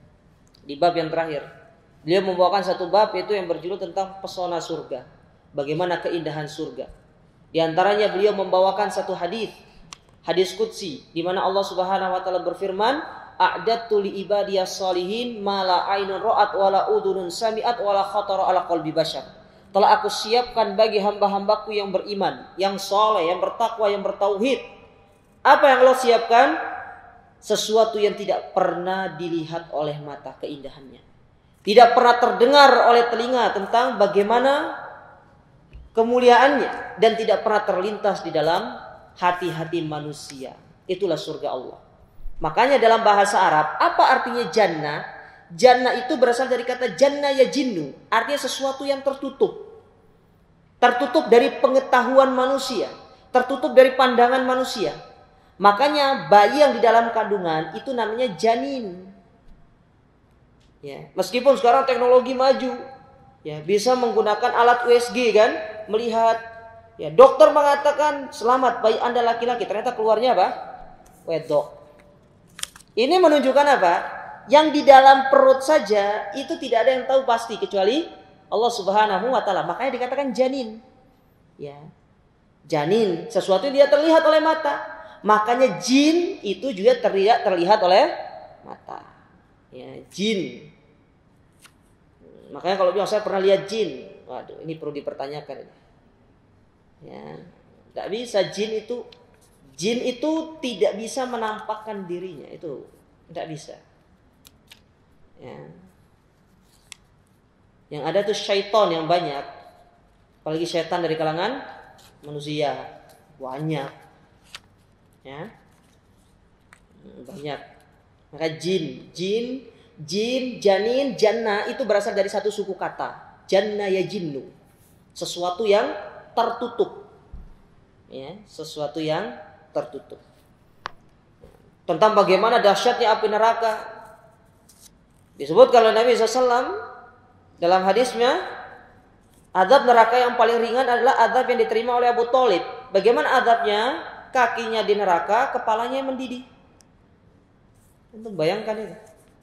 di bab yang terakhir. Beliau membawakan satu bab yaitu yang berjudul tentang pesona surga, bagaimana keindahan surga. Di antaranya beliau membawakan satu hadis qudsi di mana Allah Subhanahu wa taala berfirman, a'dadtu li ibadiyas shalihin ma la ainun ra'at wa la udhunun sami'at wa la khatara ala qalbi bashar. Telah aku siapkan bagi hamba-hambaku yang beriman, yang saleh, yang bertakwa, yang bertauhid. Apa yang Allah siapkan? Sesuatu yang tidak pernah dilihat oleh mata keindahannya. Tidak pernah terdengar oleh telinga tentang bagaimana kemuliaannya. Dan tidak pernah terlintas di dalam hati-hati manusia. Itulah surga Allah. Makanya dalam bahasa Arab, apa artinya jannah? Jannah itu berasal dari kata jannah ya jinnu. Artinya sesuatu yang tertutup. Tertutup dari pengetahuan manusia. Tertutup dari pandangan manusia. Makanya bayi yang di dalam kandungan itu namanya janin. Ya, meskipun sekarang teknologi maju, ya, bisa menggunakan alat USG kan, melihat. Ya, dokter mengatakan selamat bayi Anda laki-laki, ternyata keluarnya apa? Wedok. Ini menunjukkan apa? Yang di dalam perut saja itu tidak ada yang tahu pasti kecuali Allah Subhanahu wa taala. Makanya dikatakan janin. Ya. Janin, sesuatu yang tidak terlihat oleh mata. Makanya jin itu juga terlihat oleh mata. Ya, jin. Makanya kalau bilang saya pernah lihat jin, waduh, ini perlu dipertanyakan ini. Ya, tidak bisa jin itu tidak bisa menampakkan dirinya, itu tidak bisa. Ya. Yang ada tuh syaitan yang banyak, apalagi syaitan dari kalangan manusia banyak. Ya, banyak. Maka jin, janin, jannah itu berasal dari satu suku kata. Jannah ya jinnu. Sesuatu yang tertutup. Ya, sesuatu yang tertutup. Tentang bagaimana dahsyatnya api neraka. Disebutkan oleh Nabi SAW dalam hadisnya, azab neraka yang paling ringan adalah azab yang diterima oleh Abu Thalib. Bagaimana azabnya? Kakinya di neraka, kepalanya mendidih. Untuk bayangkan itu.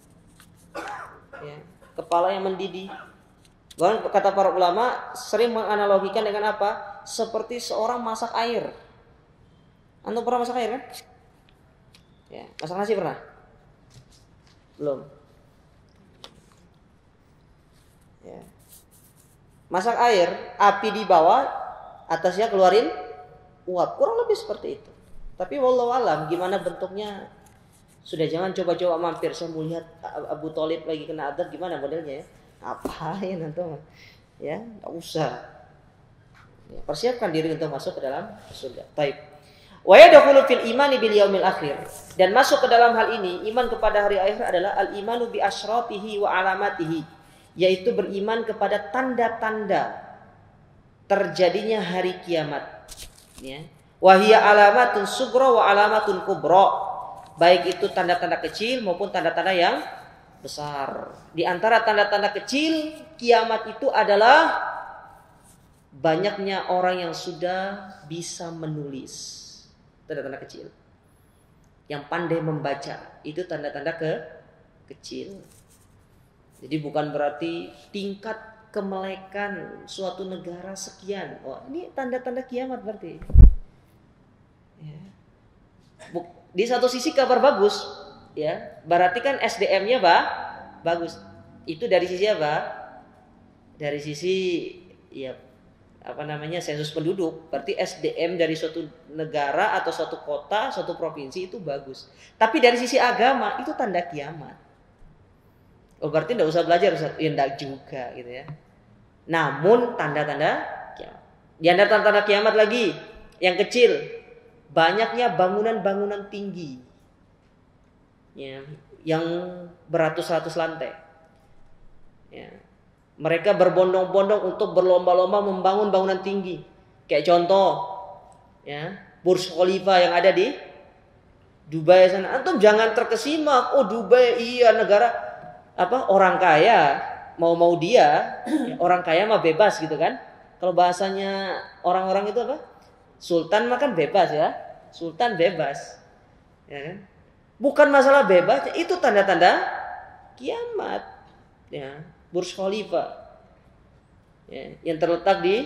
Ya, kepala yang mendidih. Bahkan kata para ulama sering menganalogikan dengan apa? Seperti seorang masak air. Antum pernah masak air kan? Ya, masak nasi pernah? Belum. Ya. Masak air, api di bawah, atasnya keluarin uap, kurang lebih seperti itu. Tapi wallahu alam gimana bentuknya, sudah jangan coba-coba mampir. Saya mau lihat Abu Thalib lagi kena adab gimana modelnya ya. Apain antum? Ya, enggak usah. Ya, persiapkan diri untuk masuk ke dalam surga. Baik. Wa yadkhulu fil imani bil yaumil akhir. Dan masuk ke dalam hal ini, iman kepada hari akhir adalah al-imanu bi asyratihi wa alamatihi, yaitu beriman kepada tanda-tanda terjadinya hari kiamat. Ya. Wa hiya alamatun sughra wa alamatun kubra. Baik itu tanda-tanda kecil maupun tanda-tanda yang besar. Di antara tanda-tanda kecil kiamat itu adalah banyaknya orang yang sudah bisa menulis. Tanda-tanda kecil. Yang pandai membaca, itu tanda-tanda kecil. Jadi bukan berarti tingkat kemelekan suatu negara sekian. Oh, ini tanda-tanda kiamat berarti. Ya. Di satu sisi kabar bagus, ya. Berarti kan SDM-nya bagus. Itu dari sisi apa? Dari sisi ya sensus penduduk. Berarti SDM dari suatu negara atau suatu kota, suatu provinsi itu bagus. Tapi dari sisi agama itu tanda kiamat. Oh, berarti enggak usah belajar, ya enggak juga gitu ya. Namun tanda-tanda kiamat. Di antara tanda-tanda kiamat lagi yang kecil, banyaknya bangunan-bangunan tinggi. Ya, yang beratus-ratus lantai. Ya. Mereka berbondong-bondong untuk berlomba-lomba membangun bangunan tinggi. Kayak contoh, ya, Burj Khalifa yang ada di Dubai sana. Antum jangan terkesima, oh Dubai iya negara orang kaya, mau dia, ya, orang kaya mah bebas gitu kan. Kalau bahasanya orang-orang itu apa? Sultan mah kan bebas ya. Sultan bebas. Ya kan? Bukan masalah bebas, itu tanda-tanda kiamat. Ya. Burj Khalifa ya, yang terletak di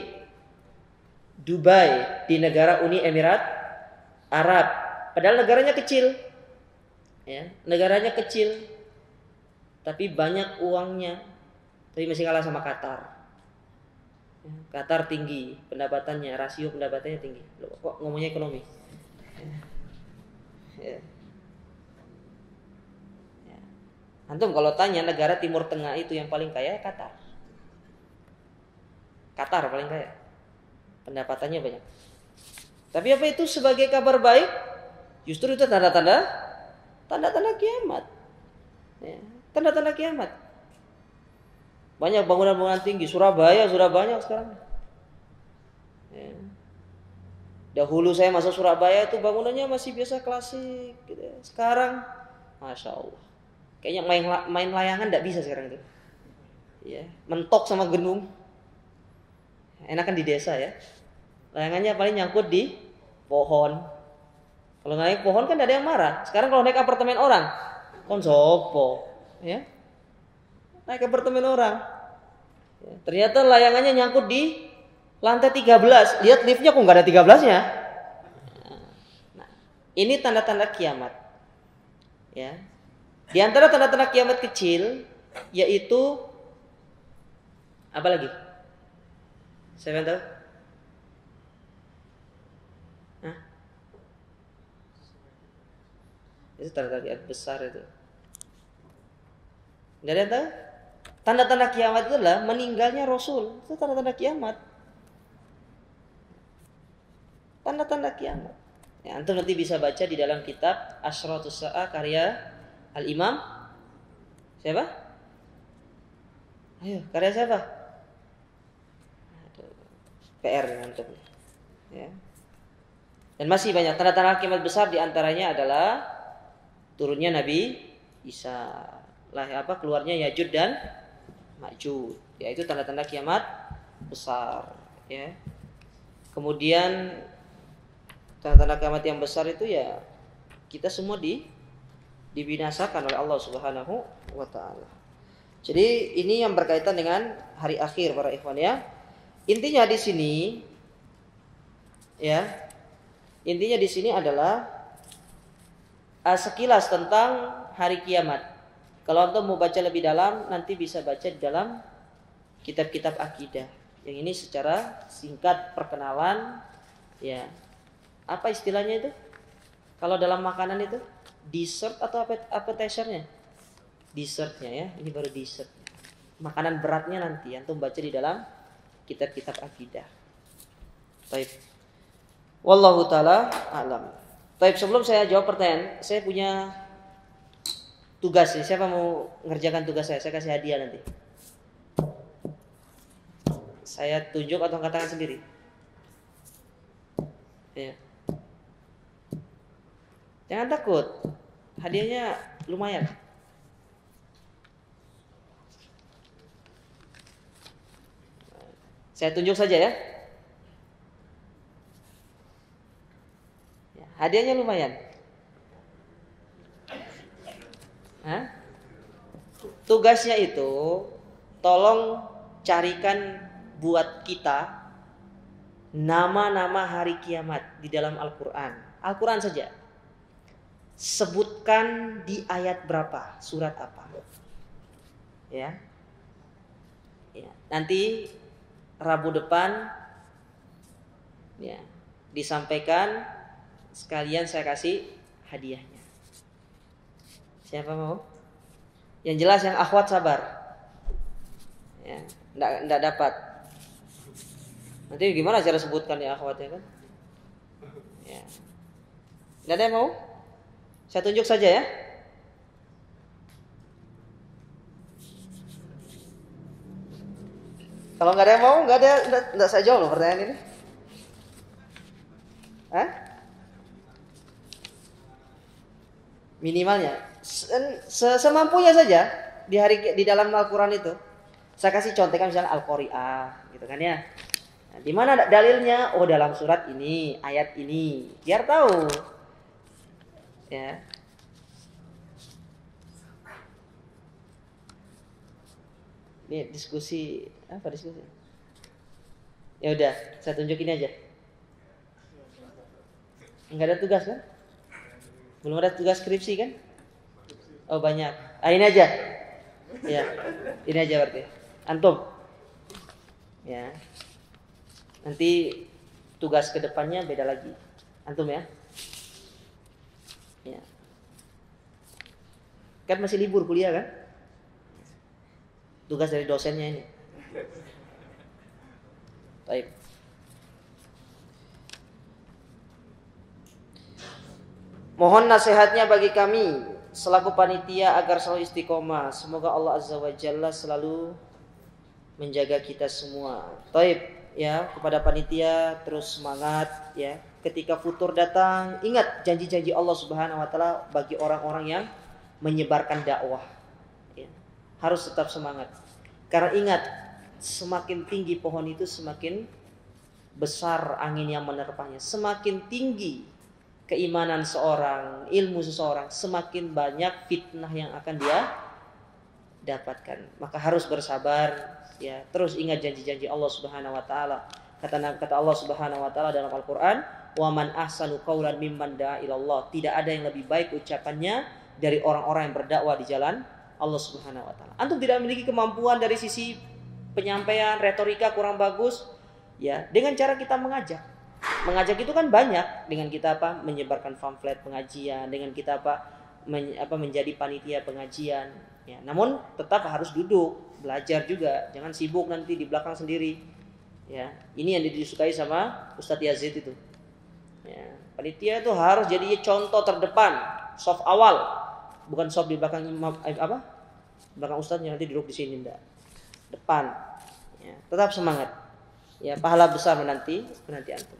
Dubai, di negara Uni Emirat Arab. Padahal negaranya kecil, ya, negaranya kecil, tapi banyak uangnya. Tapi masih kalah sama Qatar. Ya, Qatar tinggi pendapatannya, rasio pendapatannya tinggi. Loh, kok ngomongnya ekonomi? Ya. Antum kalau tanya negara Timur Tengah itu yang paling kaya, Qatar. Qatar paling kaya. Pendapatannya banyak. Tapi apa itu sebagai kabar baik? Justru itu tanda-tanda kiamat. Ya, tanda-tanda kiamat. Banyak bangunan-bangunan tinggi. Surabaya sudah banyak sekarang. Ya. Dahulu saya masuk Surabaya itu bangunannya masih biasa klasik. Gitu. Sekarang, Masya Allah. Kayaknya main layangan enggak bisa sekarang itu. Ya, mentok sama gendung. Enakan di desa ya. Layangannya paling nyangkut di pohon. Kalau naik pohon kan enggak ada yang marah. Sekarang kalau naik apartemen orang, kon sopo, ya. Naik apartemen orang. Ya, ternyata layangannya nyangkut di lantai 13. Lihat liftnya kok enggak ada 13-nya. Nah, ini tanda-tanda kiamat. Ya. Di antara tanda-tanda kiamat kecil yaitu apa lagi? Saya tahu? Hah? Itu tanda-tanda kiamat besar itu. Enggak ada yang tahu? Tanda-tanda kiamat itu adalah meninggalnya Rasul. Itu tanda-tanda kiamat. Tanda-tanda kiamat. Ya, antum nanti bisa baca di dalam kitab Asyratus Sa'ah karya Al-Imam siapa? Ayo, karya siapa? PR antum. Ya. Dan masih banyak tanda-tanda kiamat besar, di antaranya adalah turunnya Nabi Isa, keluarnya Ya'juj dan Ma'juj. Ya, itu tanda-tanda kiamat besar, ya. Kemudian tanda-tanda kiamat yang besar itu ya kita semua dibinasakan oleh Allah Subhanahu wa taala. Jadi ini yang berkaitan dengan hari akhir para ikhwan ya. Intinya di sini ya. Intinya di sini adalah sekilas tentang hari kiamat. Kalau Anda mau baca lebih dalam nanti bisa baca di dalam kitab-kitab akidah. Yang ini secara singkat perkenalan ya. Apa istilahnya itu? Kalau dalam makanan itu dessert atau appetizer-nya? Dessertnya ya, ini baru dessert. Makanan beratnya nanti antum baca di dalam kitab-kitab akidah. Baik. Wallahu taala alam. Baik, sebelum saya jawab pertanyaan, saya punya tugas nih. Siapa mau ngerjakan tugas saya? Saya kasih hadiah nanti. Saya tunjuk atau angkat tangan sendiri? Ya. Jangan takut. Hadiahnya lumayan. Saya tunjuk saja ya. Hadiahnya lumayan. Hah? Tugasnya itu tolong carikan buat kita nama-nama hari kiamat di dalam Al-Quran. Al-Quran saja. Sebutkan di ayat berapa, surat apa. Ya. Nanti Rabu depan ya, disampaikan, sekalian saya kasih hadiahnya. Siapa mau? Yang jelas yang akhwat sabar. Ya, enggak dapat. Nanti gimana cara sebutkan ya akhwatnya kan? Ya. Enggak ada yang mau? Saya tunjuk saja ya. Kalau nggak ada yang mau, nggak saya jawab loh pertanyaan ini. Hah? Minimalnya semampunya saja di dalam Al-Quran itu. Saya kasih contekan misalnya Al-Qari'ah gitu kan ya. Nah, di mana dalilnya? Oh, dalam surat ini, ayat ini. Biar tahu. Ya. Ini diskusi apa diskusi? Ya udah, saya tunjukin aja. Enggak ada tugas kan? Belum ada tugas skripsi kan? Oh banyak. Ini aja. Ya, ini aja berarti. Antum. Ya. Nanti tugas kedepannya beda lagi. Antum ya. Ya. Kan masih libur kuliah kan? Tugas dari dosennya ini. Baik. Mohon nasihatnya bagi kami selaku panitia agar selalu istiqomah. Semoga Allah Azza wa Jalla selalu menjaga kita semua. Baik, ya, kepada panitia terus semangat ya. Ketika futur datang, ingat janji-janji Allah Subhanahu wa taala bagi orang-orang yang menyebarkan dakwah. Ya. Harus tetap semangat. Karena ingat, semakin tinggi pohon itu semakin besar angin yang menerpanya. Semakin tinggi keimanan seorang, ilmu seseorang, semakin banyak fitnah yang akan dia dapatkan. Maka harus bersabar ya. Terus ingat janji-janji Allah Subhanahu wa taala. Kata Allah Subhanahu wa taala dalam Al-Qur'an, "Wa man ahsanu qaulan mimman da'a ilallah." Tidak ada yang lebih baik ucapannya dari orang-orang yang berdakwah di jalan Allah Subhanahu wa taala. Antum tidak memiliki kemampuan dari sisi penyampaian, retorika kurang bagus, ya, dengan cara kita mengajak. Mengajak itu kan banyak, dengan kita menyebarkan pamflet pengajian, dengan kita menjadi panitia pengajian, ya. Namun tetap harus duduk, belajar juga, jangan sibuk nanti di belakang sendiri. Ya, ini yang disukai sama Ustadz Yazid itu. Ya, panitia itu harus jadi contoh terdepan, soft awal, bukan soft di belakang belakang ustadznya nanti duduk di sini enggak. Depan. Ya, tetap semangat. Ya, pahala besar menanti antum.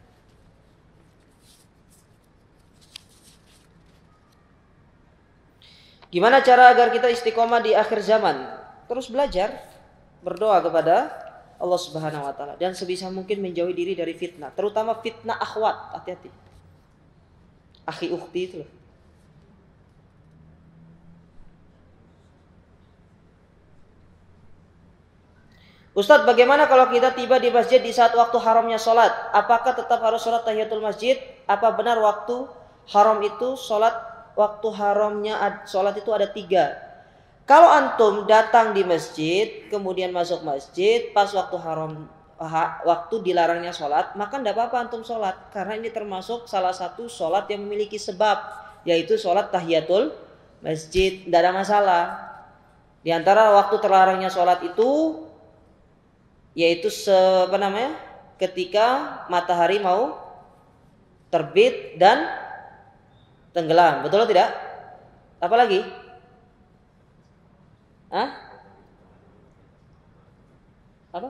Gimana cara agar kita istiqomah di akhir zaman? Terus belajar, berdoa kepada Allah Subhanahu wa taala dan sebisa mungkin menjauhi diri dari fitnah, terutama fitnah akhwat. Hati-hati. Akhi ukhti itu loh. Ustadz, bagaimana kalau kita tiba di masjid di saat waktu haramnya sholat? Apakah tetap harus sholat tahiyatul masjid? Apa benar waktu haram itu waktu haramnya sholat itu ada 3? Kalau antum datang di masjid, kemudian masuk masjid, pas waktu dilarangnya sholat, maka tidak apa-apa antum sholat. Karena ini termasuk salah satu sholat yang memiliki sebab, yaitu sholat tahiyatul masjid. Tidak ada masalah. Di antara waktu terlarangnya sholat itu yaitu ketika matahari mau terbit dan tenggelam. Betul atau tidak? Apa lagi? Hah? Apa?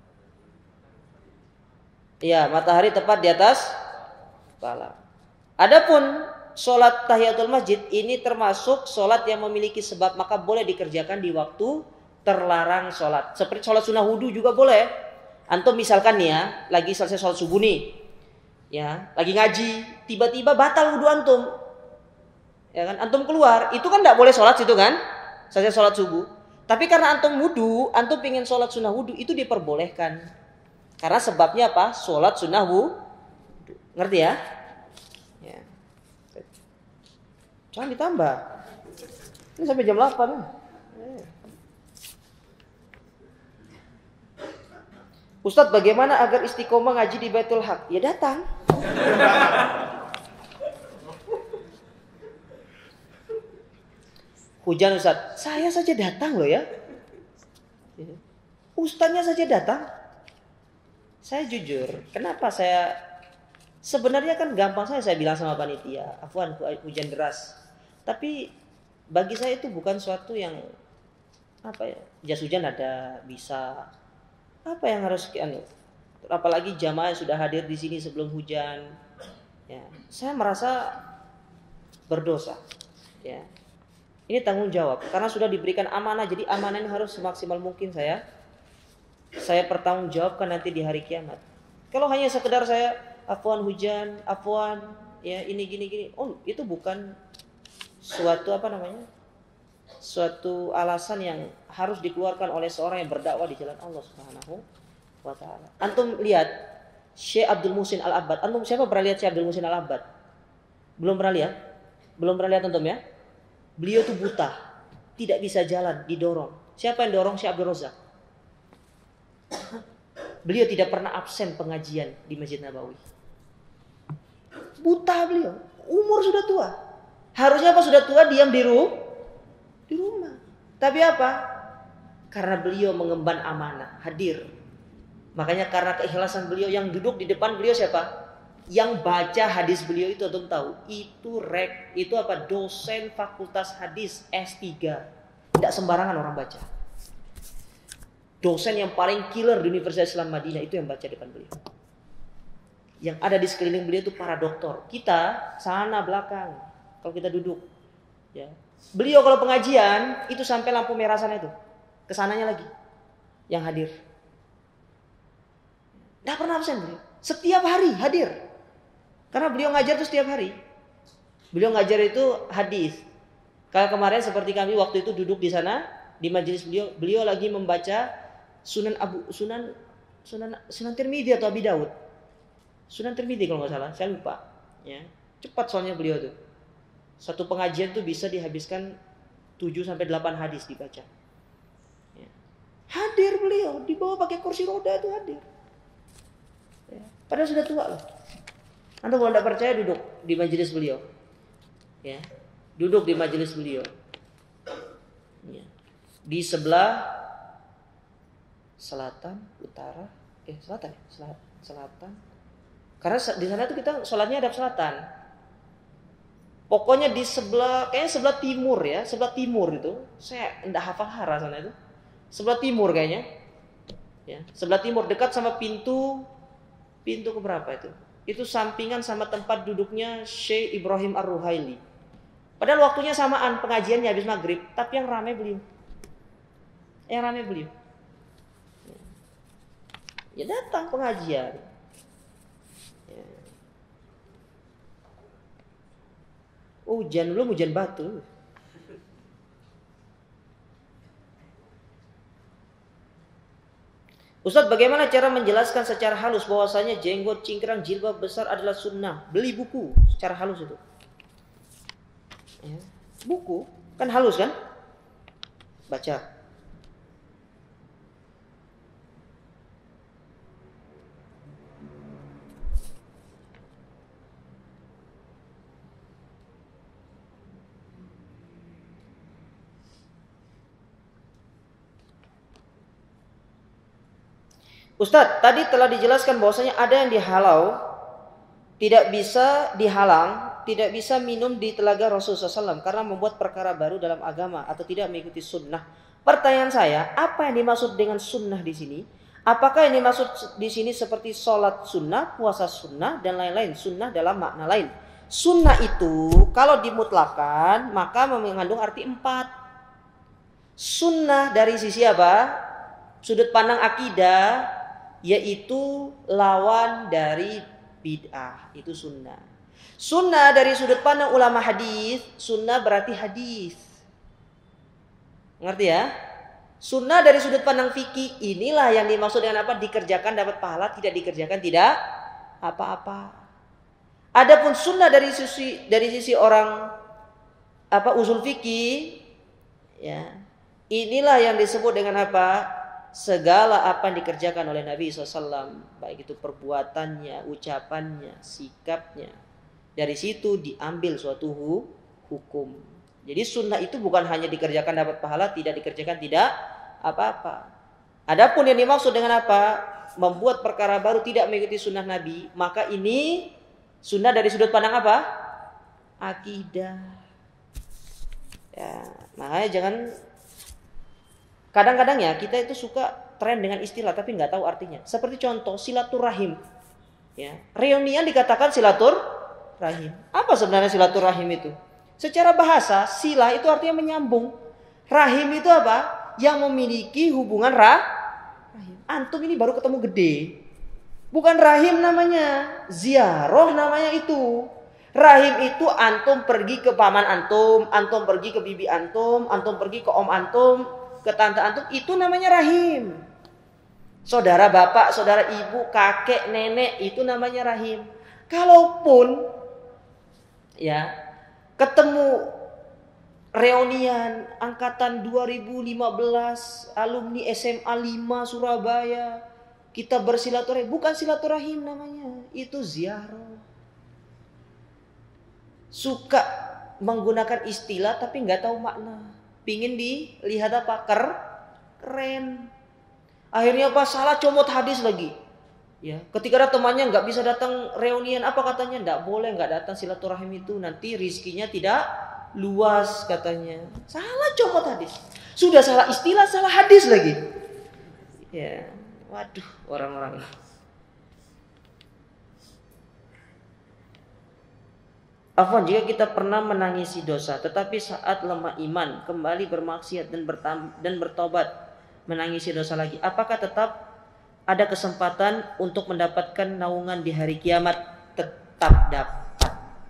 Iya, matahari tepat di atas kepala. Adapun sholat tahiyatul masjid ini termasuk sholat yang memiliki sebab, maka boleh dikerjakan di waktu terlarang sholat. Seperti sholat sunnah wudu juga boleh. Antum misalkan nih ya, lagi selesai sholat subuh nih, ya, lagi ngaji, tiba-tiba batal wudu antum, ya kan? Antum keluar, itu kan tidak boleh sholat situ kan? Selesai sholat subuh. Tapi karena antum wudu, antum pengen sholat sunnah wudu, itu diperbolehkan. Karena sebabnya apa? Sholat sunnah wudu. Ngerti ya? Ya. Jangan ditambah. Ini sampai jam 8. Ustadz, bagaimana agar istiqomah ngaji di Baitul Haq? Ya datang. Hujan Ustadz, saya saja datang loh ya. Ustadznya saja datang. Saya jujur, kenapa saya sebenarnya kan gampang saya bilang sama panitia, afwan hujan deras. Tapi bagi saya itu bukan suatu yang apa ya, jas hujan ada bisa. Apa yang harus apalagi jamaah yang sudah hadir di sini sebelum hujan. Ya, saya merasa berdosa. Ya. Ini tanggung jawab karena sudah diberikan amanah, jadi amanah ini harus semaksimal mungkin saya pertanggungjawabkan nanti di hari kiamat. Kalau hanya sekedar saya afwan hujan, afwan ya ini gini, oh itu bukan suatu suatu alasan yang harus dikeluarkan oleh seorang yang berdakwah di jalan Allah Subhanahu wa taala. Antum lihat Syekh Abdul Muhsin Al-Abbad. Antum siapa pernah lihat Syekh Abdul Muhsin Al-Abbad? Belum pernah lihat? Belum pernah lihat antum ya? Beliau itu buta, tidak bisa jalan, didorong. Siapa yang dorong? Syekh Abdul Razak. Beliau tidak pernah absen pengajian di Masjid Nabawi. Buta beliau, umur sudah tua. Harusnya apa sudah tua diam di rumah. Tapi apa? Karena beliau mengemban amanah, hadir. Makanya karena keikhlasan beliau, yang duduk di depan beliau siapa? Yang baca hadis beliau itu antum tahu, itu apa? Dosen Fakultas Hadis S3. Tidak sembarangan orang baca. Dosen yang paling killer di Universitas Islam Madinah itu yang baca depan beliau. Yang ada di sekeliling beliau itu para doktor. Kita sana belakang kalau kita duduk. Ya. Beliau kalau pengajian itu sampai lampu merah sana itu, kesananya lagi yang hadir. Tidak pernah absen beliau. Setiap hari hadir. Karena beliau ngajar itu setiap hari. Beliau ngajar itu hadis. Kalau kemarin seperti kami waktu itu duduk di sana di majelis beliau lagi membaca Sunan Tirmidzi atau Abi Daud. Sunan Tirmidzi kalau nggak salah, saya lupa. Ya, cepat soalnya beliau tuh. Satu pengajian tuh bisa dihabiskan 7-8 hadis dibaca. Ya. Hadir beliau, dibawa pakai kursi roda itu hadir. Ya. Padahal sudah tua loh. Anda kalau tidak percaya duduk di majelis beliau. Ya. Duduk di majelis beliau. Ya. Di sebelah selatan, utara, selatan. Karena di sana tuh kita sholatnya hadap selatan. Pokoknya di sebelah, kayaknya sebelah timur ya, sebelah timur itu. Saya enggak hafal arah sana itu. Sebelah timur kayaknya. Ya, sebelah timur dekat sama pintu keberapa itu? Itu sampingan sama tempat duduknya Syekh Ibrahim Ar-Ruhaili. Padahal waktunya samaan pengajiannya habis maghrib, tapi yang ramai beliau. Ya datang pengajian. Ya. Hujan belum hujan batu. Ustadz, bagaimana cara menjelaskan secara halus bahwasanya jenggot, cingkrang, jilbab besar adalah sunnah? Beli buku secara halus itu. Ya. Buku kan halus kan? Baca. Ustadz, tadi telah dijelaskan bahwasanya ada yang dihalau tidak bisa dihalang, tidak bisa minum di telaga Rasulullah SAW karena membuat perkara baru dalam agama atau tidak mengikuti sunnah. Pertanyaan saya, apa yang dimaksud dengan sunnah di sini? Apakah yang dimaksud di sini seperti sholat sunnah, puasa sunnah, dan lain-lain? Sunnah dalam makna lain. Sunnah itu kalau dimutlakan maka mengandung arti 4. Sunnah dari sisi apa? Sudut pandang akidah, yaitu lawan dari bid'ah, itu sunnah. Sunnah dari sudut pandang ulama hadis, sunnah berarti hadis. Ngerti ya? Sunnah dari sudut pandang fikih, inilah yang dimaksud dengan apa? Dikerjakan dapat pahala, tidak dikerjakan tidak apa-apa. Adapun sunnah dari sisi orang usul fikih, ya. Inilah yang disebut dengan apa? Segala apa yang dikerjakan oleh Nabi SAW, baik itu perbuatannya, ucapannya, sikapnya. Dari situ diambil suatu hukum. Jadi sunnah itu bukan hanya dikerjakan dapat pahala, tidak dikerjakan tidak apa-apa. Adapun yang dimaksud dengan apa? Membuat perkara baru tidak mengikuti sunnah Nabi, maka ini sunnah dari sudut pandang apa? Akidah. Ya, makanya jangan. Kadang-kadang ya kita itu suka tren dengan istilah tapi nggak tahu artinya. Seperti contoh silaturahim. Ya, reunian dikatakan silaturahim. Apa sebenarnya silaturahim itu? Secara bahasa sila itu artinya menyambung. Rahim itu apa? Yang memiliki hubungan rahim. Antum ini baru ketemu gede. Bukan rahim namanya, ziarah namanya itu. Rahim itu antum pergi ke paman antum pergi ke bibi antum pergi ke om antum, ke tante antum, itu namanya rahim. Saudara bapak, saudara ibu, kakek, nenek, itu namanya rahim. Kalaupun ya ketemu reunian angkatan 2015 alumni SMA 5 Surabaya, kita bersilaturahim, bukan silaturahim namanya, itu ziarah. Suka menggunakan istilah tapi nggak tahu makna. Pingin dilihat apa? Keren. Akhirnya apa? Salah comot hadis lagi. Ya, ketika ada temannya nggak bisa datang reunian, apa katanya? Nggak boleh nggak datang silaturahim itu, nanti rizkinya tidak luas katanya. Salah comot hadis. Sudah salah istilah, salah hadis lagi. Ya, waduh orang-orang. Afwan, jika kita pernah menangisi dosa, tetapi saat lemah iman, kembali bermaksiat dan bertobat, menangisi dosa lagi, apakah tetap ada kesempatan untuk mendapatkan naungan di hari kiamat? Tetap dapat.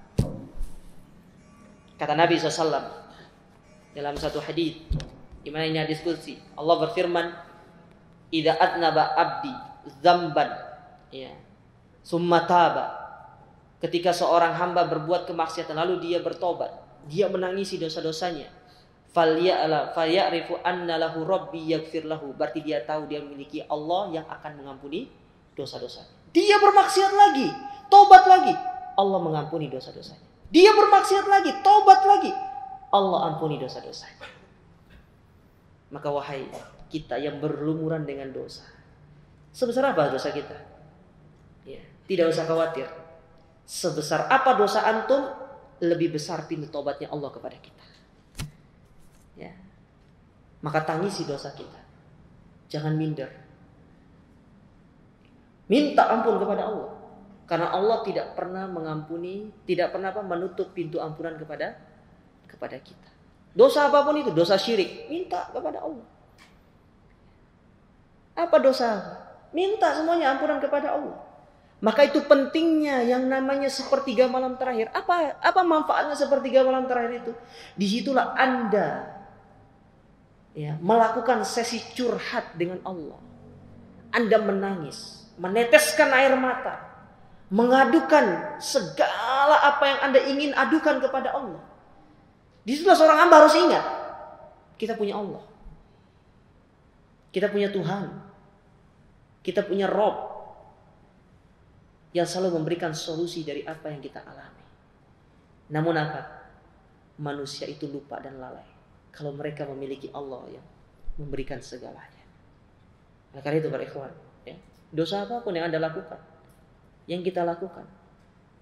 Kata Nabi SAW dalam satu hadis, di mana ini hadis qudsi, Allah berfirman, "Idza adnaba abdi dzamban, ya, summa taba." Ketika seorang hamba berbuat kemaksiatan lalu dia bertobat, dia menangisi dosa-dosanya, falya'rifu anna lahu rabbi yaghfir lahu, berarti dia tahu dia memiliki Allah yang akan mengampuni dosa-dosanya. Dia bermaksiat lagi, tobat lagi, Allah mengampuni dosa-dosanya. Dia bermaksiat lagi, tobat lagi, Allah ampuni dosa-dosanya. Maka wahai kita yang berlumuran dengan dosa, sebesar apa dosa kita? Ya, tidak usah khawatir. Sebesar apa dosa antum, lebih besar pintu tobatnya Allah kepada kita. Ya. Maka tangisi dosa kita. Jangan minder. Minta ampun kepada Allah. Karena Allah tidak pernah mengampuni, tidak pernah menutup pintu ampunan kepada kita. Dosa apapun itu, dosa syirik, minta kepada Allah. Apa dosa? Minta semuanya ampunan kepada Allah. Maka itu pentingnya yang namanya sepertiga malam terakhir. Apa manfaatnya sepertiga malam terakhir itu? Disitulah Anda ya, melakukan sesi curhat dengan Allah. Anda menangis, meneteskan air mata, mengadukan segala apa yang Anda ingin adukan kepada Allah. Disitulah seorang hamba harus ingat, kita punya Allah, kita punya Tuhan, kita punya Rob yang selalu memberikan solusi dari apa yang kita alami. Namun apa? Manusia itu lupa dan lalai kalau mereka memiliki Allah yang memberikan segalanya. Nah, karena itu para ikhwan, ya, dosa apapun yang Anda lakukan, yang kita lakukan,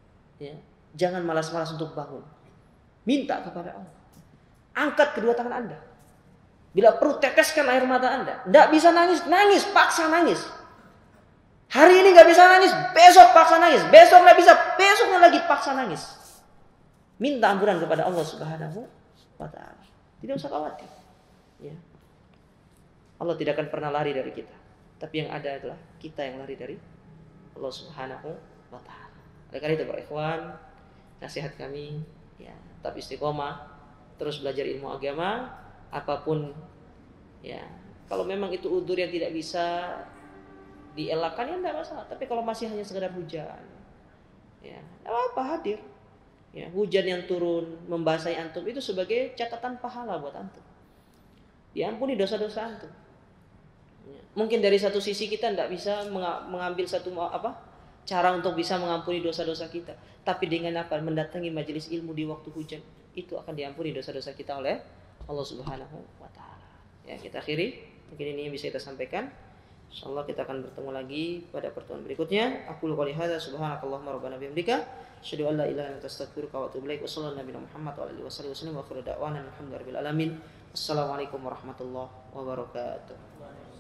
Ya, jangan malas-malas untuk bangun. Minta kepada Allah. Angkat kedua tangan Anda. Bila perlu teteskan air mata Anda. Tidak bisa nangis, nangis, paksa nangis. Hari ini nggak bisa nangis, besok paksa nangis. Besok nggak bisa, besoknya lagi paksa nangis. Minta ampunan kepada Allah Subhanahu wa Ta'ala. Tidak usah khawatir. Ya. Allah tidak akan pernah lari dari kita. Tapi yang ada adalah kita yang lari dari Allah Subhanahu wa Ta'ala. Oleh karena itu para ikhwan, nasihat kami, ya, tetap istiqomah, terus belajar ilmu agama, apapun, ya. Kalau memang itu udzur yang tidak bisa dielakkan, ya tidak masalah. Tapi kalau masih hanya sekedar hujan, ya, tidak apa-apa, hadir. Ya, hujan yang turun membasahi antum itu sebagai catatan pahala buat antum. Diampuni dosa-dosa antum. Ya. Mungkin dari satu sisi kita tidak bisa mengambil satu cara untuk bisa mengampuni dosa-dosa kita. Tapi dengan mendatangi majelis ilmu di waktu hujan, itu akan diampuni dosa-dosa kita oleh Allah Subhanahu wa Ta'ala. Ya, kita akhiri. Mungkin ini yang bisa kita sampaikan. Insyaallah kita akan bertemu lagi pada pertemuan berikutnya. Aku qouli hadza subhanakallahumma rabbana bihamdika asyhadu an la ilaha illa anta astaghfiruka wa atubu ilaik. Wassallallahu nabiyana Muhammad wa alihi wasallam wa akhiru da'wana alhamdulillahi rabbil alamin. Assalamualaikum warahmatullahi wabarakatuh.